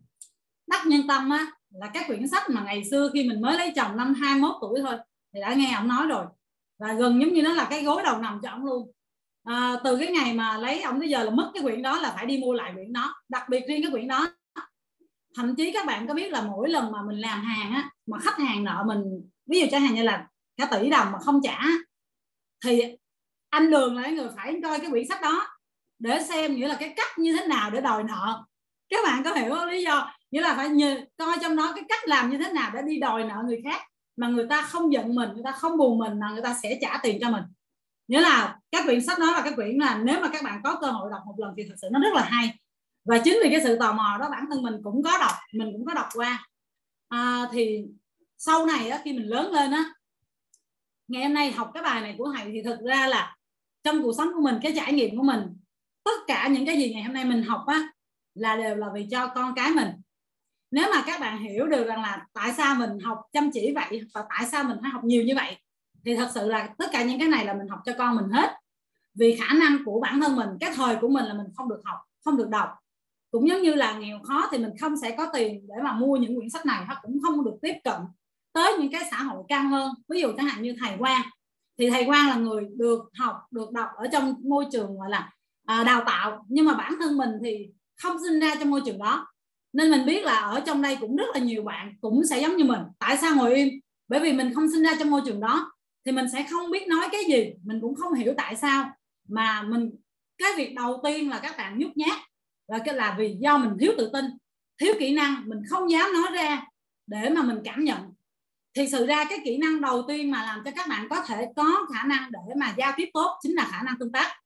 Đắc Nhân Tâm á, là cái quyển sách mà ngày xưa khi mình mới lấy chồng năm hai mươi mốt tuổi thôi thì đã nghe ông nói rồi, và gần giống như nó là cái gối đầu nằm cho ông luôn. À, từ cái ngày mà lấy ông tới giờ là mất cái quyển đó là phải đi mua lại quyển đó, đặc biệt riêng cái quyển đó. Thậm chí các bạn có biết là mỗi lần mà mình làm hàng á, mà khách hàng nợ mình, ví dụ chẳng hạn như là cả tỷ đồng mà không trả, thì anh Đường là người phải coi cái quyển sách đó để xem nghĩa là cái cách như thế nào để đòi nợ. Các bạn có hiểu không? Lý do nghĩa là phải như, coi trong đó cái cách làm như thế nào để đi đòi nợ người khác mà người ta không giận mình, người ta không buồn mình, mà người ta sẽ trả tiền cho mình. Nghĩa là các quyển sách đó là cái quyển là nếu mà các bạn có cơ hội đọc một lần thì thật sự nó rất là hay. Và chính vì cái sự tò mò đó, bản thân mình cũng có đọc, mình cũng có đọc qua. À, thì sau này á, khi mình lớn lên á, ngày hôm nay học cái bài này của thầy thì thực ra là trong cuộc sống của mình, cái trải nghiệm của mình, tất cả những cái gì ngày hôm nay mình học á là đều là vì cho con cái mình. Nếu mà các bạn hiểu được rằng là tại sao mình học chăm chỉ vậy và tại sao mình phải học nhiều như vậy, thì thật sự là tất cả những cái này là mình học cho con mình hết. Vì khả năng của bản thân mình, cái thời của mình là mình không được học, không được đọc. Cũng giống như là nghèo khó thì mình không sẽ có tiền để mà mua những quyển sách này, hoặc cũng không được tiếp cận tới những cái xã hội cao hơn. Ví dụ chẳng hạn như thầy Quang, thì thầy Quang là người được học, được đọc ở trong môi trường gọi là à, đào tạo, nhưng mà bản thân mình thì không sinh ra trong môi trường đó, nên mình biết là ở trong đây cũng rất là nhiều bạn cũng sẽ giống như mình. Tại sao ngồi im? Bởi vì mình không sinh ra trong môi trường đó thì mình sẽ không biết nói cái gì, mình cũng không hiểu tại sao mà mình, cái việc đầu tiên là các bạn nhút nhát, và cái là vì do mình thiếu tự tin, thiếu kỹ năng, mình không dám nói ra để mà mình cảm nhận. Thì sự ra cái kỹ năng đầu tiên mà làm cho các bạn có thể có khả năng để mà giao tiếp tốt chính là khả năng tương tác.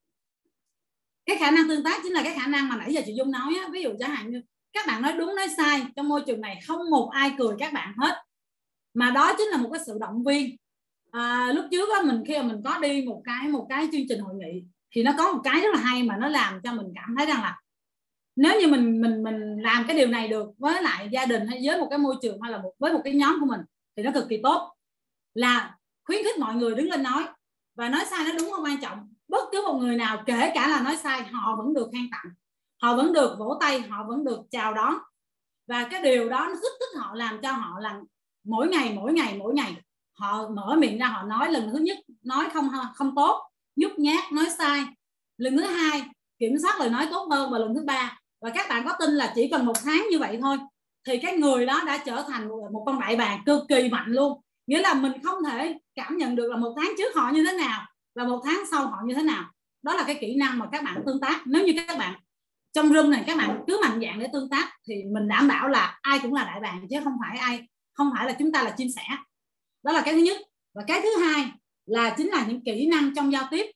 Cái khả năng tương tác chính là cái khả năng mà nãy giờ chị Dung nói á. Ví dụ chẳng hạn như các bạn nói đúng nói sai, trong môi trường này không một ai cười các bạn hết, mà đó chính là một cái sự động viên. À, lúc trước á, mình khi mà mình có đi một cái một cái chương trình hội nghị thì nó có một cái rất là hay mà nó làm cho mình cảm thấy rằng là nếu như mình mình mình làm cái điều này được với lại gia đình hay với một cái môi trường hay là một với một cái nhóm của mình thì nó cực kỳ tốt, là khuyến khích mọi người đứng lên nói. Và nói sai nói đúng không quan trọng, bất cứ một người nào kể cả là nói sai họ vẫn được khen tặng, họ vẫn được vỗ tay, họ vẫn được chào đón. Và cái điều đó nó kích thích họ, làm cho họ là mỗi ngày mỗi ngày mỗi ngày họ mở miệng ra, họ nói lần thứ nhất nói không không tốt, nhút nhát, nói sai, lần thứ hai kiểm soát lời nói tốt hơn, và lần thứ ba, và các bạn có tin là chỉ cần một tháng như vậy thôi thì cái người đó đã trở thành một con đại bàng cực kỳ mạnh luôn. Nghĩa là mình không thể cảm nhận được là một tháng trước họ như thế nào và một tháng sau họ như thế nào. Đó là cái kỹ năng mà các bạn tương tác. Nếu như các bạn trong room này các bạn cứ mạnh dạn để tương tác thì mình đảm bảo là ai cũng là đại bàng, chứ không phải ai không phải là chúng ta là chim sẻ. Đó là cái thứ nhất. Và cái thứ hai là chính là những kỹ năng trong giao tiếp.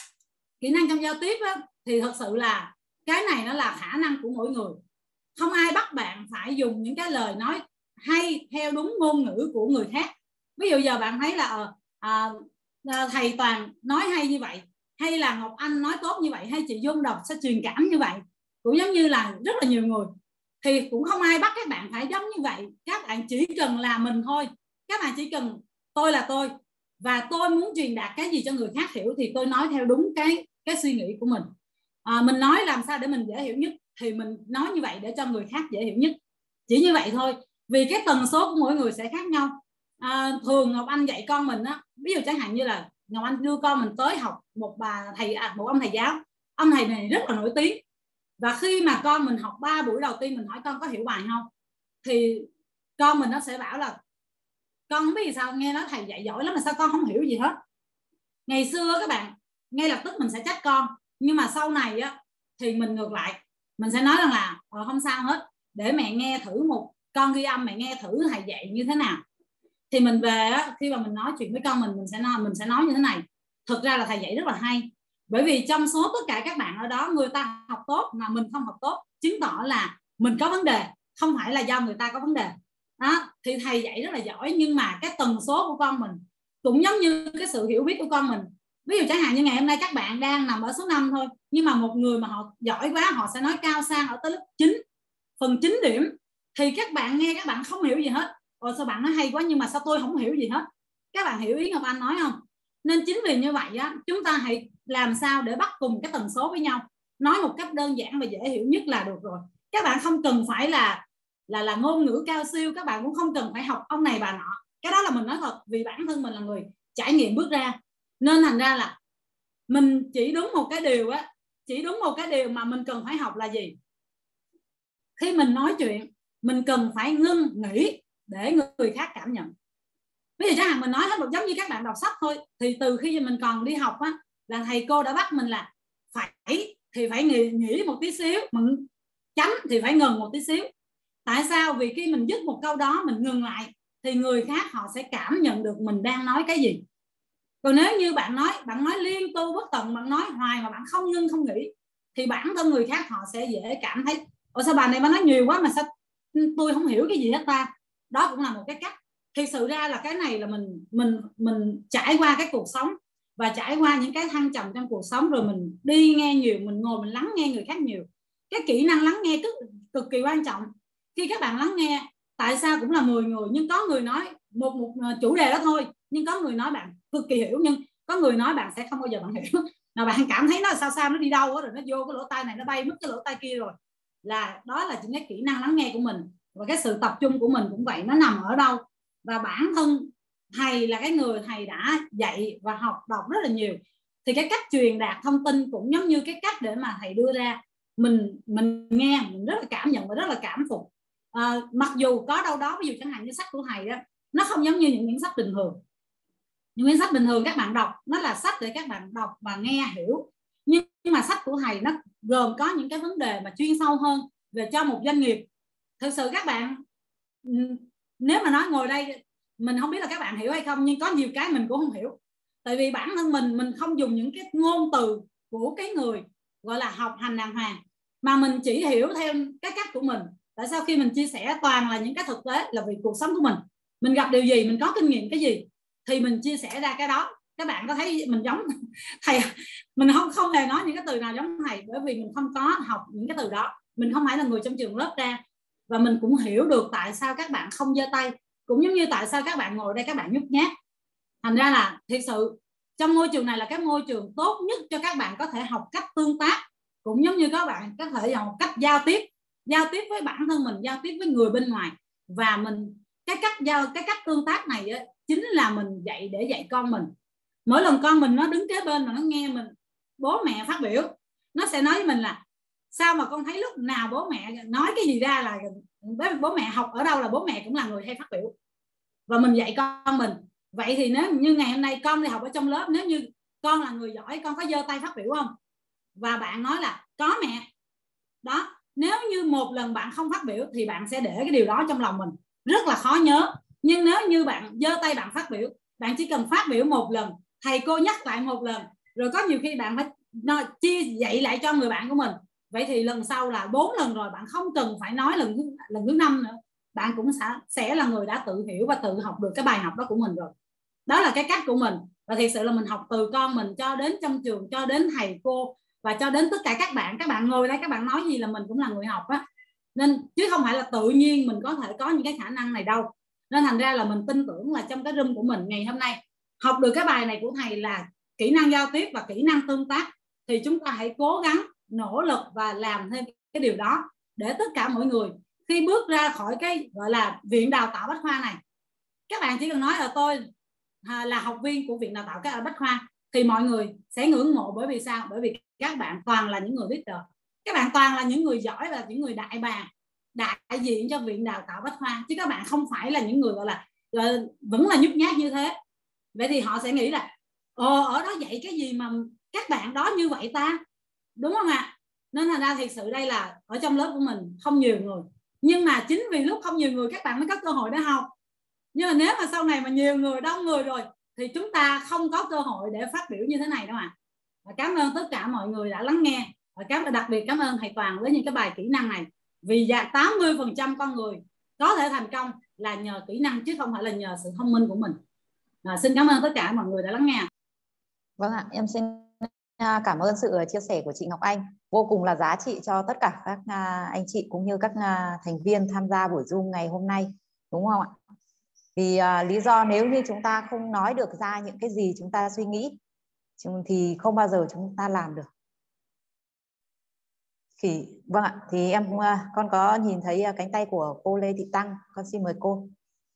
Kỹ năng trong giao tiếp á, thì thật sự là cái này nó là khả năng của mỗi người. Không ai bắt bạn phải dùng những cái lời nói hay theo đúng ngôn ngữ của người khác. Ví dụ giờ bạn thấy là à, à, thầy Toàn nói hay như vậy, hay là Ngọc Anh nói tốt như vậy, hay chị Dung đọc sẽ truyền cảm như vậy, cũng giống như là rất là nhiều người, thì cũng không ai bắt các bạn phải giống như vậy. Các bạn chỉ cần là mình thôi. Các bạn chỉ cần tôi là tôi, và tôi muốn truyền đạt cái gì cho người khác hiểu thì tôi nói theo đúng cái cái suy nghĩ của mình. À, mình nói làm sao để mình dễ hiểu nhất thì mình nói như vậy để cho người khác dễ hiểu nhất. Chỉ như vậy thôi. Vì cái tần số của mỗi người sẽ khác nhau. À, thường Ngọc Anh dạy con mình á, ví dụ chẳng hạn như là Ngọc Anh đưa con mình tới học một bà thầy à, một ông thầy giáo. Ông thầy này rất là nổi tiếng. Và khi mà con mình học ba buổi đầu tiên, mình hỏi con có hiểu bài không, thì con mình nó sẽ bảo là con không biết sao, nghe nói thầy dạy giỏi lắm mà sao con không hiểu gì hết. Ngày xưa các bạn ngay lập tức mình sẽ trách con, nhưng mà sau này á thì mình ngược lại, mình sẽ nói rằng là ờ, không sao hết, để mẹ nghe thử một con ghi âm, mẹ nghe thử thầy dạy như thế nào. Thì mình về á, khi mà mình nói chuyện với con mình, mình sẽ nói mình sẽ nói như thế này: thực ra là thầy dạy rất là hay, bởi vì trong số tất cả các bạn ở đó, người ta học tốt mà mình không học tốt, chứng tỏ là mình có vấn đề, không phải là do người ta có vấn đề đó. Thì thầy dạy rất là giỏi, nhưng mà cái tần số của con mình cũng giống như cái sự hiểu biết của con mình. Ví dụ chẳng hạn như ngày hôm nay các bạn đang nằm ở số năm thôi, nhưng mà một người mà họ giỏi quá, họ sẽ nói cao sang ở tới lớp chín, phần chín điểm, thì các bạn nghe các bạn không hiểu gì hết. Ồ, sao bạn nói hay quá nhưng mà sao tôi không hiểu gì hết. Các bạn hiểu ý Ngọc Anh nói không? Nên chính vì như vậy á, chúng ta hãy làm sao để bắt cùng cái tần số với nhau, nói một cách đơn giản và dễ hiểu nhất là được rồi. Các bạn không cần phải là là là ngôn ngữ cao siêu, các bạn cũng không cần phải học ông này bà nọ. Cái đó là mình nói thật, vì bản thân mình là người trải nghiệm bước ra, nên thành ra là mình chỉ đúng một cái điều á, chỉ đúng một cái điều mà mình cần phải học là gì? Khi mình nói chuyện, mình cần phải ngưng nghĩ để người khác cảm nhận. Ví dụ chẳng hạn mình nói hết một giống như các bạn đọc sách thôi, thì từ khi mình còn đi học á, là thầy cô đã bắt mình là phải thì phải nghĩ, nghĩ một tí xíu, mình chấm thì phải ngừng một tí xíu. Tại sao? Vì khi mình dứt một câu đó, mình ngừng lại, thì người khác họ sẽ cảm nhận được mình đang nói cái gì. Còn nếu như bạn nói bạn nói liên tu bất tận, bạn nói hoài mà bạn không ngưng không nghĩ, thì bản thân người khác họ sẽ dễ cảm thấy ồ sao bà này bà nói nhiều quá mà sao tôi không hiểu cái gì hết ta. Đó cũng là một cái cách. Thực sự ra là cái này là mình mình mình trải qua cái cuộc sống và trải qua những cái thăng trầm trong cuộc sống, rồi mình đi nghe nhiều, mình ngồi mình lắng nghe người khác nhiều. Cái kỹ năng lắng nghe cực, cực kỳ quan trọng. Khi các bạn lắng nghe, tại sao cũng là mười người nhưng có người nói một một chủ đề đó thôi, nhưng có người nói bạn cực kỳ hiểu, nhưng có người nói bạn sẽ không bao giờ bạn hiểu, mà bạn cảm thấy nó sao sao nó đi đâu đó, rồi nó vô cái lỗ tai này nó bay mất cái lỗ tai kia rồi. Là đó là những cái kỹ năng lắng nghe của mình, và cái sự tập trung của mình cũng vậy, nó nằm ở đâu. Và bản thân thầy là cái người thầy đã dạy và học đọc rất là nhiều, thì cái cách truyền đạt thông tin cũng giống như cái cách để mà thầy đưa ra, mình mình nghe mình rất là cảm nhận và rất là cảm phục. À, mặc dù có đâu đó, ví dụ chẳng hạn như sách của thầy đó, nó không giống như những quyển sách bình thường. Những quyển sách bình thường các bạn đọc nó là sách để các bạn đọc và nghe hiểu, nhưng mà sách của thầy nó gồm có những cái vấn đề mà chuyên sâu hơn về cho một doanh nghiệp. Thực sự các bạn nếu mà nói ngồi đây, mình không biết là các bạn hiểu hay không, nhưng có nhiều cái mình cũng không hiểu. Tại vì bản thân mình mình không dùng những cái ngôn từ của cái người gọi là học hành đàng hoàng, mà mình chỉ hiểu theo cái cách của mình. Tại sao khi mình chia sẻ toàn là những cái thực tế, là vì cuộc sống của mình, mình gặp điều gì, mình có kinh nghiệm cái gì thì mình chia sẻ ra cái đó. Các bạn có thấy mình giống thầy? Mình không không hề nói những cái từ nào giống thầy, bởi vì mình không có học những cái từ đó, mình không phải là người trong trường lớp ra. Và mình cũng hiểu được tại sao các bạn không giơ tay, cũng giống như tại sao các bạn ngồi đây các bạn nhút nhát. Thành ra là thực sự trong môi trường này là cái môi trường tốt nhất cho các bạn có thể học cách tương tác, cũng giống như các bạn có thể học cách giao tiếp, giao tiếp với bản thân mình, giao tiếp với người bên ngoài. Và mình cái cách giao cái cách tương tác này á, chính là mình dạy để dạy con mình. Mỗi lần con mình nó đứng kế bên mà nó nghe mình bố mẹ phát biểu, nó sẽ nói với mình là sao mà con thấy lúc nào bố mẹ nói cái gì ra là bố mẹ học ở đâu là bố mẹ cũng là người hay phát biểu. Và mình dạy con mình. Vậy thì nếu như ngày hôm nay con đi học ở trong lớp, nếu như con là người giỏi, con có giơ tay phát biểu không? Và bạn nói là có mẹ. Đó, nếu như một lần bạn không phát biểu thì bạn sẽ để cái điều đó trong lòng mình, rất là khó nhớ. Nhưng nếu như bạn giơ tay bạn phát biểu, bạn chỉ cần phát biểu một lần, thầy cô nhắc lại một lần, rồi có nhiều khi bạn phải chia dạy lại cho người bạn của mình. Vậy thì lần sau là bốn lần rồi, bạn không cần phải nói lần lần thứ năm nữa, bạn cũng sẽ sẽ là người đã tự hiểu và tự học được cái bài học đó của mình rồi. Đó là cái cách của mình. Và thực sự là mình học từ con mình cho đến trong trường, cho đến thầy cô và cho đến tất cả các bạn. Các bạn ngồi đây các bạn nói gì là mình cũng là người học á, nên chứ không phải là tự nhiên mình có thể có những cái khả năng này đâu. Nên thành ra là mình tin tưởng là trong cái room của mình ngày hôm nay học được cái bài này của thầy là kỹ năng giao tiếp và kỹ năng tương tác, thì chúng ta hãy cố gắng nỗ lực và làm thêm cái điều đó, để tất cả mọi người khi bước ra khỏi cái gọi là viện đào tạo Bách Khoa này, các bạn chỉ cần nói là tôi là học viên của viện đào tạo cái Bách Khoa, thì mọi người sẽ ngưỡng mộ. Bởi vì sao? Bởi vì các bạn toàn là những người leader, các bạn toàn là những người giỏi và những người đại bàng, đại diện cho viện đào tạo Bách Khoa, chứ các bạn không phải là những người gọi là, gọi là vẫn là nhút nhát như thế. Vậy thì họ sẽ nghĩ là ồ, ở đó dạy cái gì mà các bạn đó như vậy ta, đúng không ạ? À? Nên thành ra thiệt sự đây là ở trong lớp của mình không nhiều người, nhưng mà chính vì lúc không nhiều người các bạn mới có cơ hội để học. Nhưng mà nếu mà sau này mà nhiều người, đông người rồi thì chúng ta không có cơ hội để phát biểu như thế này đâu ạ. À. Cảm ơn tất cả mọi người đã lắng nghe, và cảm đặc biệt cảm ơn thầy Toàn với những cái bài kỹ năng này. Vì dạ tám mươi phần trăm con người có thể thành công là nhờ kỹ năng chứ không phải là nhờ sự thông minh của mình. À, xin cảm ơn tất cả mọi người đã lắng nghe. Vâng ạ, em xin cảm ơn sự chia sẻ của chị Ngọc Anh, vô cùng là giá trị cho tất cả các anh chị cũng như các thành viên tham gia buổi Zoom ngày hôm nay, đúng không ạ? Vì uh, lý do nếu như chúng ta không nói được ra những cái gì chúng ta suy nghĩ thì không bao giờ chúng ta làm được. Thì vâng ạ, thì em uh, con có nhìn thấy uh, cánh tay của cô Lê Thị Tăng, con xin mời cô.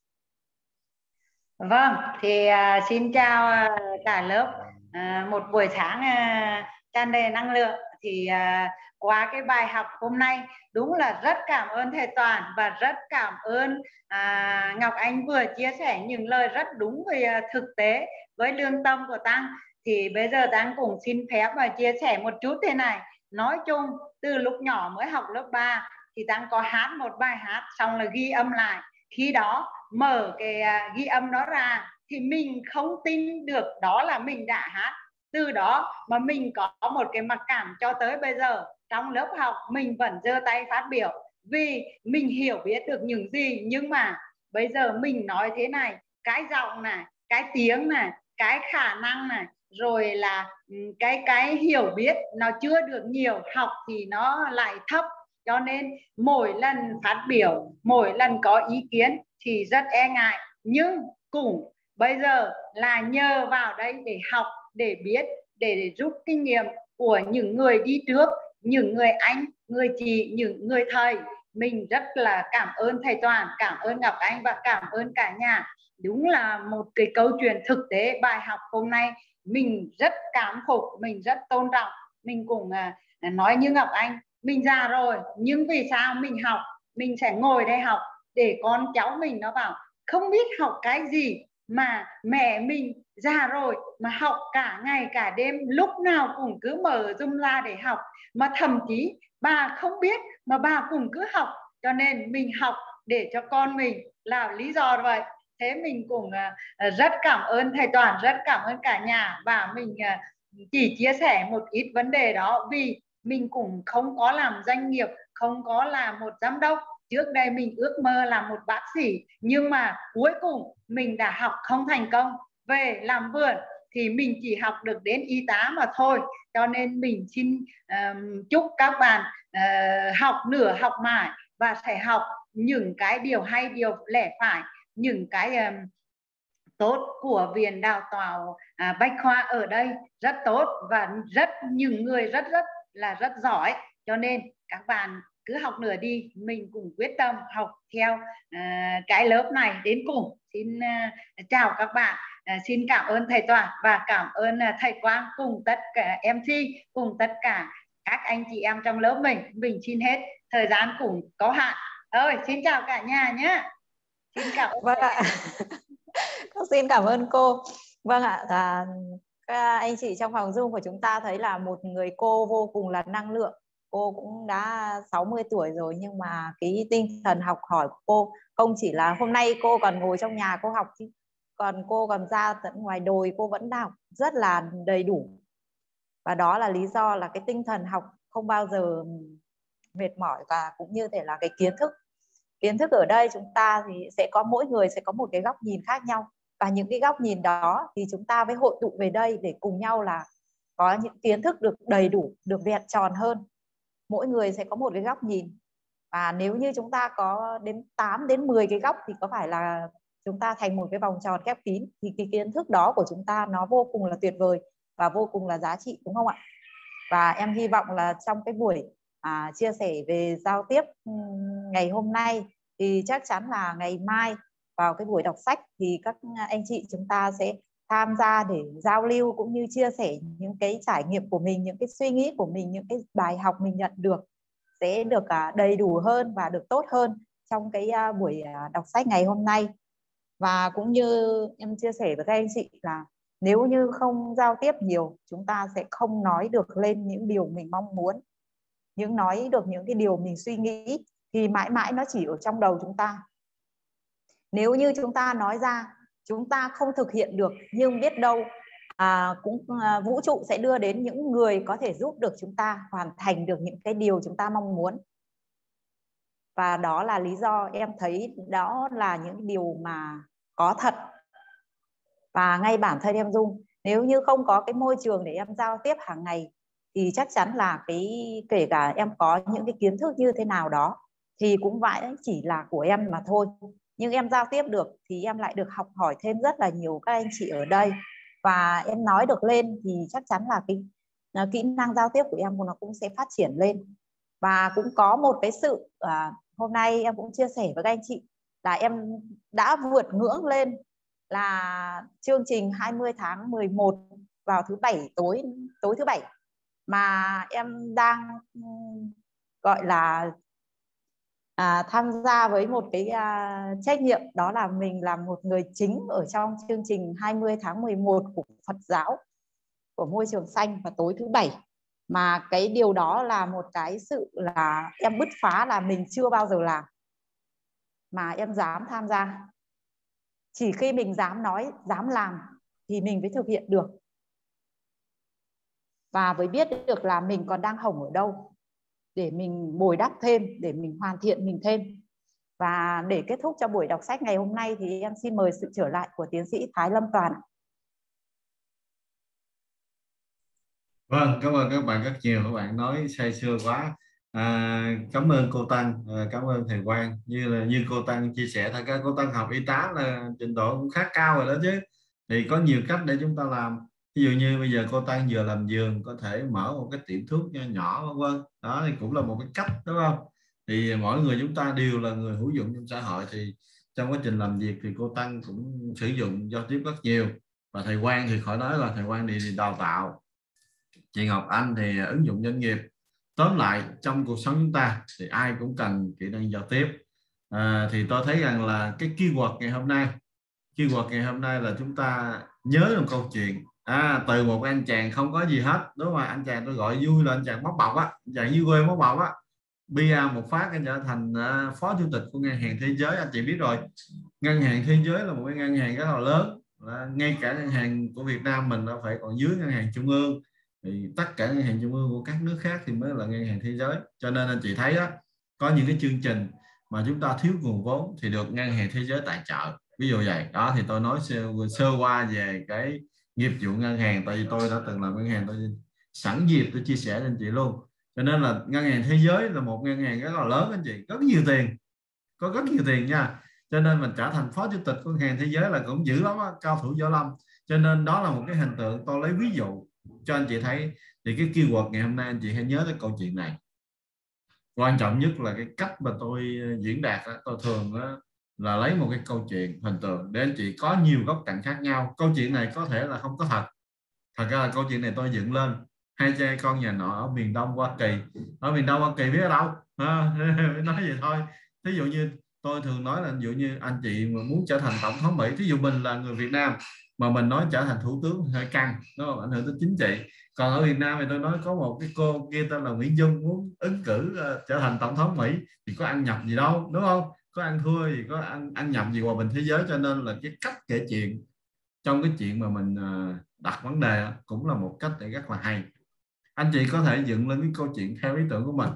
Vâng, thì uh, xin chào uh, cả lớp. Uh, một buổi sáng uh, tràn đầy năng lượng. Thì uh, qua cái bài học hôm nay đúng là rất cảm ơn thầy Toàn và rất cảm ơn uh, Ngọc Anh vừa chia sẻ những lời rất đúng về uh, thực tế với lương tâm của Tăng. Thì bây giờ Tăng cũng xin phép và chia sẻ một chút thế này. Nói chung từ lúc nhỏ mới học lớp ba thì Tăng có hát một bài hát xong là ghi âm lại. Khi đó mở cái uh, ghi âm đó ra thì mình không tin được đó là mình đã hát. Từ đó mà mình có một cái mặc cảm cho tới bây giờ trong lớp học mình vẫn giơ tay phát biểu, vì mình hiểu biết được những gì. Nhưng mà bây giờ mình nói thế này, cái giọng này, cái tiếng này, cái khả năng này, rồi là cái cái hiểu biết nó chưa được nhiều, học thì nó lại thấp. Cho nên mỗi lần phát biểu, mỗi lần có ý kiến thì rất e ngại. Nhưng cũng bây giờ là nhờ vào đây để học, để biết, để, để rút kinh nghiệm của những người đi trước, những người anh, người chị, những người thầy. Mình rất là cảm ơn thầy Toàn, cảm ơn Ngọc Anh và cảm ơn cả nhà. Đúng là một cái câu chuyện thực tế, bài học hôm nay mình rất cảm phục, mình rất tôn trọng. Mình cũng uh, nói như Ngọc Anh, mình già rồi nhưng vì sao mình học, mình sẽ ngồi đây học để con cháu mình nó bảo không biết học cái gì mà mẹ mình già rồi mà học cả ngày cả đêm, lúc nào cũng cứ mở Zoom ra để học, mà thậm chí bà không biết mà bà cũng cứ học. Cho nên mình học để cho con mình là lý do vậy. Thế mình cũng uh, rất cảm ơn thầy Toàn, rất cảm ơn cả nhà. Và mình uh, chỉ chia sẻ một ít vấn đề đó vì mình cũng không có làm doanh nghiệp, không có làm một giám đốc. Trước đây mình ước mơ làm một bác sĩ, nhưng mà cuối cùng mình đã học không thành công. Về làm vườn thì mình chỉ học được đến y tá mà thôi. Cho nên mình xin uh, chúc các bạn uh, học nửa học mãi và sẽ học những cái điều hay, điều lẽ phải, những cái um, tốt của Viện Đào tạo uh, Bách Khoa ở đây rất tốt, và rất những người rất rất là rất giỏi. Cho nên các bạn cứ học nữa đi, mình cũng quyết tâm học theo uh, cái lớp này đến cùng. Xin uh, chào các bạn, uh, xin cảm ơn thầy Toàn và cảm ơn uh, thầy Quang cùng tất cả em xê, cùng tất cả các anh chị em trong lớp mình. Mình xin hết, thời gian cũng có hạn. Ơi, xin chào cả nhà nhé. Xin cảm ơn. Vâng ạ. Xin cảm ơn cô. Vâng ạ, à, các anh chị trong phòng Zoom của chúng ta thấy là một người cô vô cùng là năng lượng. Cô cũng đã sáu mươi tuổi rồi nhưng mà cái tinh thần học hỏi của cô không chỉ là hôm nay cô còn ngồi trong nhà cô học, còn cô còn ra tận ngoài đồi cô vẫn học rất là đầy đủ. Và đó là lý do là cái tinh thần học không bao giờ mệt mỏi, và cũng như thể là cái kiến thức. Kiến thức ở đây chúng ta thì sẽ có, mỗi người sẽ có một cái góc nhìn khác nhau, và những cái góc nhìn đó thì chúng ta mới hội tụ về đây để cùng nhau là có những kiến thức được đầy đủ, được vẹn tròn hơn. Mỗi người sẽ có một cái góc nhìn, và nếu như chúng ta có đến tám đến mười cái góc thì có phải là chúng ta thành một cái vòng tròn khép kín, thì cái kiến thức đó của chúng ta nó vô cùng là tuyệt vời và vô cùng là giá trị, đúng không ạ? Và em hy vọng là trong cái buổi à, chia sẻ về giao tiếp ngày hôm nay thì chắc chắn là ngày mai vào cái buổi đọc sách thì các anh chị chúng ta sẽ tham gia để giao lưu cũng như chia sẻ những cái trải nghiệm của mình, những cái suy nghĩ của mình, những cái bài học mình nhận được sẽ được đầy đủ hơn và được tốt hơn trong cái buổi đọc sách ngày hôm nay. Và cũng như em chia sẻ với các anh chị là nếu như không giao tiếp nhiều, chúng ta sẽ không nói được lên những điều mình mong muốn. những nói được những cái điều mình suy nghĩ thì mãi mãi nó chỉ ở trong đầu chúng ta. Nếu như chúng ta nói ra, chúng ta không thực hiện được, nhưng biết đâu à, cũng à, vũ trụ sẽ đưa đến những người có thể giúp được chúng ta hoàn thành được những cái điều chúng ta mong muốn. Và đó là lý do em thấy đó là những điều mà có thật. Và ngay bản thân em Dung, nếu như không có cái môi trường để em giao tiếp hàng ngày thì chắc chắn là cái kể cả em có những cái kiến thức như thế nào đó thì cũng vậy, chỉ là của em mà thôi. Nhưng em giao tiếp được thì em lại được học hỏi thêm rất là nhiều các anh chị ở đây. Và em nói được lên thì chắc chắn là cái kỹ năng giao tiếp của em nó cũng sẽ phát triển lên. Và cũng có một cái sự à, hôm nay em cũng chia sẻ với các anh chị là em đã vượt ngưỡng lên là chương trình hai mươi tháng mười một vào thứ bảy tối tối thứ bảy mà em đang gọi là à, tham gia với một cái à, trách nhiệm, đó là mình là một người chính ở trong chương trình hai mươi tháng mười một của Phật giáo của môi trường xanh vào tối thứ bảy. Mà cái điều đó là một cái sự là em bứt phá là mình chưa bao giờ làm mà em dám tham gia. Chỉ khi mình dám nói, dám làm thì mình mới thực hiện được. Và mới biết được là mình còn đang hỏng ở đâu để mình bồi đắp thêm, để mình hoàn thiện mình thêm. Và để kết thúc cho buổi đọc sách ngày hôm nay thì em xin mời sự trở lại của tiến sĩ Thái Lâm Toàn. Vâng, cảm ơn các bạn rất nhiều. Các bạn nói say sưa quá. À, cảm ơn cô Tăng, à, cảm ơn thầy Quang. Như là như cô Tăng chia sẻ, thật ra cô Tăng học y tá là trình độ cũng khá cao rồi đó chứ. Thì có nhiều cách để chúng ta làm. Ví dụ như bây giờ cô Tăng vừa làm giường, có thể mở một cái tiệm thuốc nhỏ nhỏ vân vân. Đó thì cũng là một cái cách, đúng không? Thì mỗi người chúng ta đều là người hữu dụng trong xã hội, thì trong quá trình làm việc thì cô Tăng cũng sử dụng giao tiếp rất nhiều. Và thầy Quang thì khỏi nói, là thầy Quang thì đào tạo, chị Ngọc Anh thì ứng dụng doanh nghiệp. Tóm lại trong cuộc sống chúng ta thì ai cũng cần kỹ năng giao tiếp. À, thì tôi thấy rằng là cái keyword ngày hôm nay keyword ngày hôm nay là chúng ta nhớ một câu chuyện. À, từ một anh chàng không có gì hết, đúng không? Anh chàng tôi gọi vui là anh chàng móc bọc á, anh chàng dưới quê móc bọc á, bia một phát anh trở thành uh, phó chủ tịch của ngân hàng thế giới. Anh chị biết rồi, ngân hàng thế giới là một cái ngân hàng rất là lớn, là ngay cả ngân hàng của Việt Nam mình nó phải còn dưới ngân hàng trung ương, thì tất cả ngân hàng trung ương của các nước khác thì mới là ngân hàng thế giới. Cho nên anh chị thấy đó, có những cái chương trình mà chúng ta thiếu nguồn vốn thì được ngân hàng thế giới tài trợ, ví dụ vậy đó. Thì tôi nói sơ, sơ qua về cái nghiệp vụ ngân hàng, tại vì tôi đã từng làm ngân hàng, tôi sẵn dịp tôi chia sẻ cho anh chị luôn. Cho nên là ngân hàng thế giới là một ngân hàng rất là lớn anh chị, rất nhiều tiền, có rất nhiều tiền nha. Cho nên mình trở thành phó chủ tịch của ngân hàng thế giới là cũng dữ lắm đó, cao thủ võ lâm. Cho nên đó là một cái hình tượng tôi lấy ví dụ cho anh chị thấy. Thì cái keyword ngày hôm nay anh chị hãy nhớ cái câu chuyện này. Quan trọng nhất là cái cách mà tôi diễn đạt đó, tôi thường đó, là lấy một cái câu chuyện hình tượng để anh chị có nhiều góc cạnh khác nhau. Câu chuyện này có thể là không có thật, thật ra là câu chuyện này tôi dựng lên. Hai cha con nhà nọ ở miền Đông Hoa Kỳ. Ở miền Đông Hoa Kỳ biết ở đâu à, nói vậy thôi. Ví dụ như tôi thường nói là ví dụ như anh chị mà muốn trở thành tổng thống Mỹ, ví dụ mình là người Việt Nam mà mình nói trở thành thủ tướng hơi căng, nó ảnh hưởng tới chính trị. Còn ở Việt Nam thì tôi nói có một cái cô kia tên là Nguyễn Dung muốn ứng cử uh, trở thành tổng thống Mỹ thì có ăn nhập gì đâu, đúng không? Có ăn thua gì, có ăn ăn nhập gì hòa bình thế giới. Cho nên là cái cách kể chuyện trong cái chuyện mà mình uh, đặt vấn đề cũng là một cách để rất là hay. Anh chị có thể dựng lên cái câu chuyện theo ý tưởng của mình.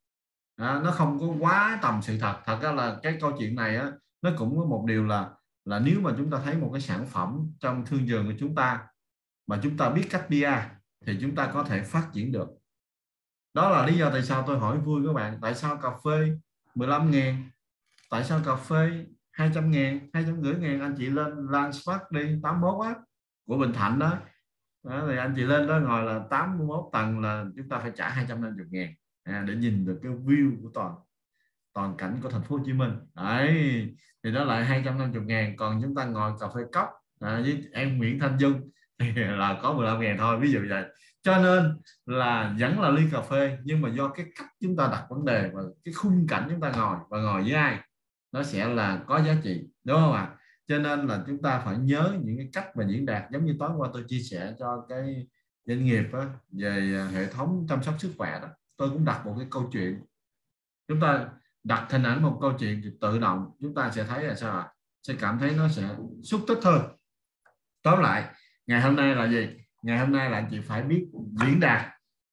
À, nó không có quá tầm sự thật. Thật ra là cái câu chuyện này á, nó cũng có một điều là là nếu mà chúng ta thấy một cái sản phẩm trong thương trường của chúng ta mà chúng ta biết cách pê e thì chúng ta có thể phát triển được. Đó là lý do tại sao tôi hỏi vui các bạn, tại sao cà phê mười lăm ngàn, tại sao cà phê hai trăm ngàn, hai trăm rưỡi ngàn. Anh chị lên Landspark đi, tám mươi mốt á, của Bình Thạnh đó. Đó, thì anh chị lên đó ngồi là tám mươi mốt tầng là chúng ta phải trả hai trăm năm mươi ngàn à, để nhìn được cái view của toàn toàn cảnh của thành phố Hồ Chí Minh. Đấy, thì đó lại hai trăm năm mươi ngàn. Còn chúng ta ngồi cà phê cốc à, với em Nguyễn Thanh Dung thì là có mười lăm ngàn thôi, ví dụ vậy. Cho nên là vẫn là ly cà phê, nhưng mà do cái cách chúng ta đặt vấn đề và cái khung cảnh chúng ta ngồi và ngồi với ai, nó sẽ là có giá trị, đúng không ạ? Cho nên là chúng ta phải nhớ những cái cách mà diễn đạt. Giống như tối qua tôi chia sẻ cho cái doanh nghiệp á, về hệ thống chăm sóc sức khỏe đó, tôi cũng đặt một cái câu chuyện. Chúng ta đặt hình ảnh một câu chuyện thì tự động chúng ta sẽ thấy là sao ạ? Sẽ cảm thấy nó sẽ xúc tích hơn. Tóm lại, ngày hôm nay là gì? Ngày hôm nay là anh chị phải biết diễn đạt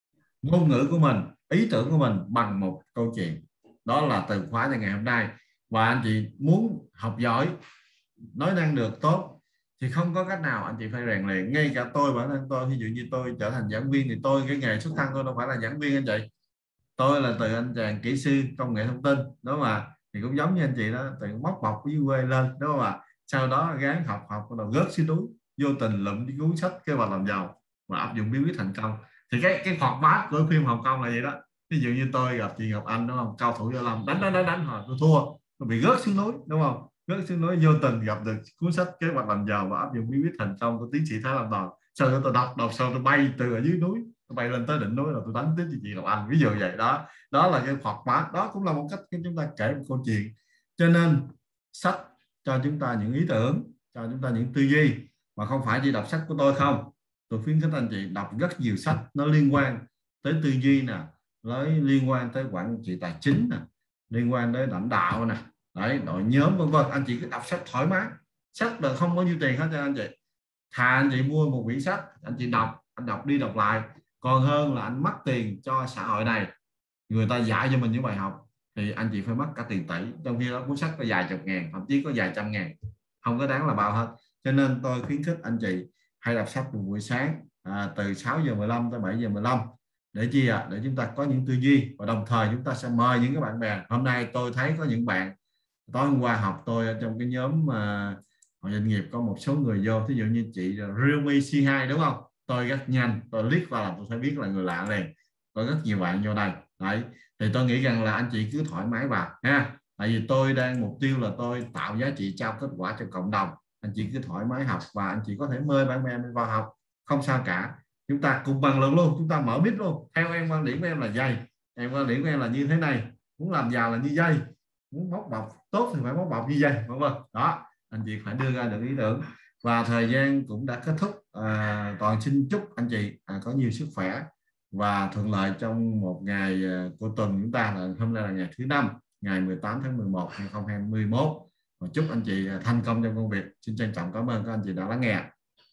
ngôn ngữ của mình, ý tưởng của mình bằng một câu chuyện. Đó là từ khóa cho ngày hôm nay. Và anh chị muốn học giỏi, nói năng được tốt thì không có cách nào anh chị phải rèn luyện. Ngay cả tôi, bản thân tôi, ví dụ như tôi trở thành giảng viên thì tôi, cái nghề xuất thân tôi đâu phải là giảng viên anh chị. Tôi là từ anh chàng kỹ sư công nghệ thông tin, đúng không ạ? Thì cũng giống như anh chị đó, từ móc bọc dưới quê lên, đúng không ạ? Sau đó gán học học bắt đầu rớt xuống núi, vô tình lụm cái cuốn sách Kế hoạch làm giàu và áp dụng bí quyết thành công. Thì cái cái hoạt bát của phim Hồng Kông là vậy đó. Ví dụ như tôi gặp chị Ngọc Anh, đúng không? Cao thủ võ lâm, đánh đánh đánh đánh rồi tôi thua, tôi bị rớt xuống núi, đúng không? Rớt xuống núi vô tình gặp được cuốn sách Kế hoạch làm giàu và áp dụng bí quyết thành công của tiến sĩ Thái Lâm Toàn. Sau đó tôi đọc đọc sau tôi bay từ ở dưới núi, tôi bay lên tới đỉnh núi rồi tôi đánh tiếp chị Ngọc Anh, ví dụ vậy đó. Đó là cái hoạt bát, đó cũng là một cách chúng ta kể một câu chuyện. Cho nên sách cho chúng ta những ý tưởng, cho chúng ta những tư duy, mà không phải chỉ đọc sách của tôi không. Tôi khuyến khích anh chị đọc rất nhiều sách nó liên quan tới tư duy nè, lấy liên quan tới quản trị tài chính nè, liên quan tới lãnh đạo nè, đấy, đội nhóm vân vân. Anh chị cứ đọc sách thoải mái, sách là không có nhiêu tiền hết cho anh chị. Thà anh chị mua một quyển sách anh chị đọc, anh đọc đi đọc lại, còn hơn là anh mất tiền cho xã hội này. Người ta dạy cho mình những bài học thì anh chị phải mất cả tiền tỷ, trong khi đó cuốn sách có vài chục ngàn, thậm chí có vài trăm ngàn, không có đáng là bao hết. Cho nên tôi khuyến khích anh chị hãy đọc sách một buổi sáng à, từ sáu giờ mười lăm tới bảy giờ mười lăm. Để chi ạ? À? Để chúng ta có những tư duy, và đồng thời chúng ta sẽ mời những cái bạn bè. Hôm nay tôi thấy có những bạn tối hôm qua học tôi ở trong cái nhóm mà hội doanh nghiệp, có một số người vô, ví dụ như chị Realme xê hai, đúng không? Tôi rất nhanh, tôi liếc vào là tôi phải biết là người lạ liền. Có rất nhiều bạn vô đây. Đấy, thì tôi nghĩ rằng là anh chị cứ thoải mái vào ha. Tại vì tôi đang mục tiêu là tôi tạo giá trị, trao kết quả cho cộng đồng. Anh chị cứ thoải mái học, và anh chị có thể mời bạn bè mình vào học, không sao cả. Chúng ta cùng bằng lượng luôn, chúng ta mở mic luôn. Theo em, quan điểm của em là dây, em quan điểm của em là như thế này, muốn làm giàu là như dây, muốn móc bọc tốt thì phải móc bọc như dây, đúng không? Đó, anh chị phải đưa ra được ý tưởng. Và thời gian cũng đã kết thúc. à, Toàn xin chúc anh chị à, có nhiều sức khỏe và thuận lợi trong một ngày của tuần chúng ta, là hôm nay là ngày thứ năm, ngày mười tám tháng mười một năm hai nghìn không trăm hai mươi mốt. Và chúc anh chị thành công trong công việc. Xin trân trọng cảm ơn các anh chị đã lắng nghe.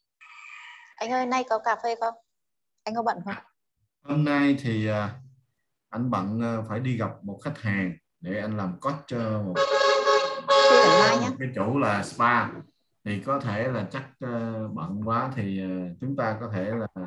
Anh ơi, nay có cà phê không? Anh có bận không? Hôm nay thì anh bận phải đi gặp một khách hàng để anh làm coach cho một, một cái chủ là spa. Thì có thể là chắc bận quá thì chúng ta có thể là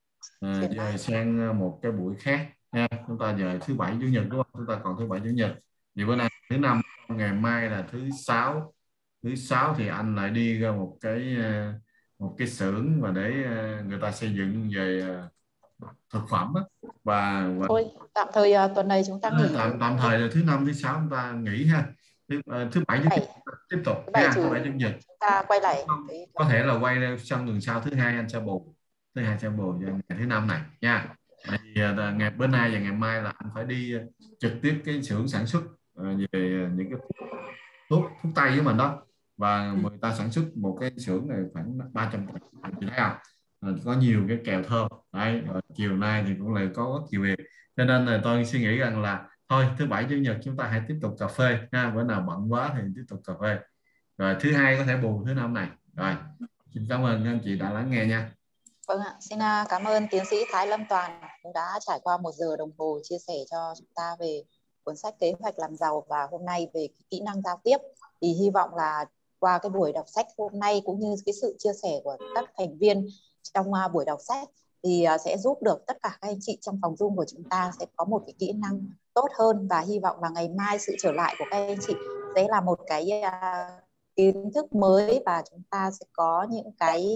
À, dời sang một cái buổi khác nha. Chúng ta dời thứ bảy chủ nhật, đúng không? Chúng ta còn thứ bảy chủ nhật. Thì bữa nay thứ năm, ngày mai là thứ sáu. Thứ sáu thì anh lại đi ra một cái một cái xưởng mà để người ta xây dựng về thực phẩm á. Và, và thôi tạm thời uh, tuần này chúng ta nghỉ. Tạm, tạm thời là thứ năm, thứ sáu chúng ta nghỉ ha. Thứ, uh, thứ bảy chủ nhật tiếp tục bảy, ha. chủ, Thứ bảy chủ nhật chúng ta quay lại. Có thể là quay sang tuần sau, thứ hai anh sẽ bù. Thứ hai sẽ bù cho ngày thứ năm này nha. Tại vì uh, ngày bữa nay và ngày mai là anh phải đi uh, trực tiếp cái xưởng sản xuất uh, về những cái thuốc thuốc tây với mình đó. Và người ta sản xuất một cái xưởng này khoảng ba trăm tấn, chị thấy không? Uh, có nhiều cái kèo thơm đấy. Rồi chiều nay thì cũng là có rất nhiều việc, cho nên là tôi suy nghĩ rằng là thôi thứ bảy chủ nhật chúng ta hãy tiếp tục cà phê ha. Bữa nào bận quá thì tiếp tục cà phê, rồi thứ hai có thể bù thứ năm này. Rồi xin cảm ơn các anh chị đã lắng nghe nha. Vâng ạ, xin cảm ơn tiến sĩ Thái Lâm Toàn cũng đã trải qua một giờ đồng hồ chia sẻ cho chúng ta về cuốn sách Kế hoạch làm giàu, và hôm nay về kỹ năng giao tiếp. Thì hy vọng là qua cái buổi đọc sách hôm nay cũng như cái sự chia sẻ của các thành viên trong buổi đọc sách thì sẽ giúp được tất cả các anh chị trong phòng Zoom của chúng ta sẽ có một cái kỹ năng tốt hơn. Và hy vọng là ngày mai sự trở lại của các anh chị sẽ là một cái uh, kiến thức mới, và chúng ta sẽ có những cái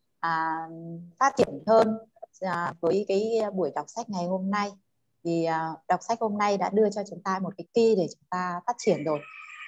à, phát triển hơn à, với cái buổi đọc sách ngày hôm nay. Thì à, đọc sách hôm nay đã đưa cho chúng ta một cái key để chúng ta phát triển rồi.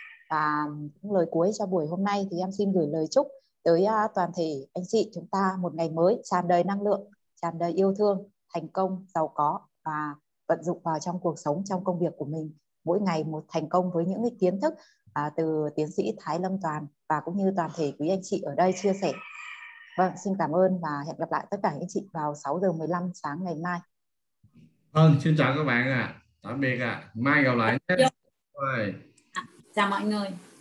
Và những lời cuối cho buổi hôm nay thì em xin gửi lời chúc tới uh, toàn thể anh chị chúng ta một ngày mới tràn đầy năng lượng, tràn đầy yêu thương, thành công, giàu có và vận dụng vào trong cuộc sống, trong công việc của mình. Mỗi ngày một thành công với những cái kiến thức à, từ tiến sĩ Thái Lâm Toàn và cũng như toàn thể quý anh chị ở đây chia sẻ. Vâng, xin cảm ơn và hẹn gặp lại tất cả anh chị vào sáu giờ mười lăm sáng ngày mai. Vâng, xin chào các bạn ạ. À. Tạm biệt ạ. À. Mai gặp lại nhé. À, chào mọi người.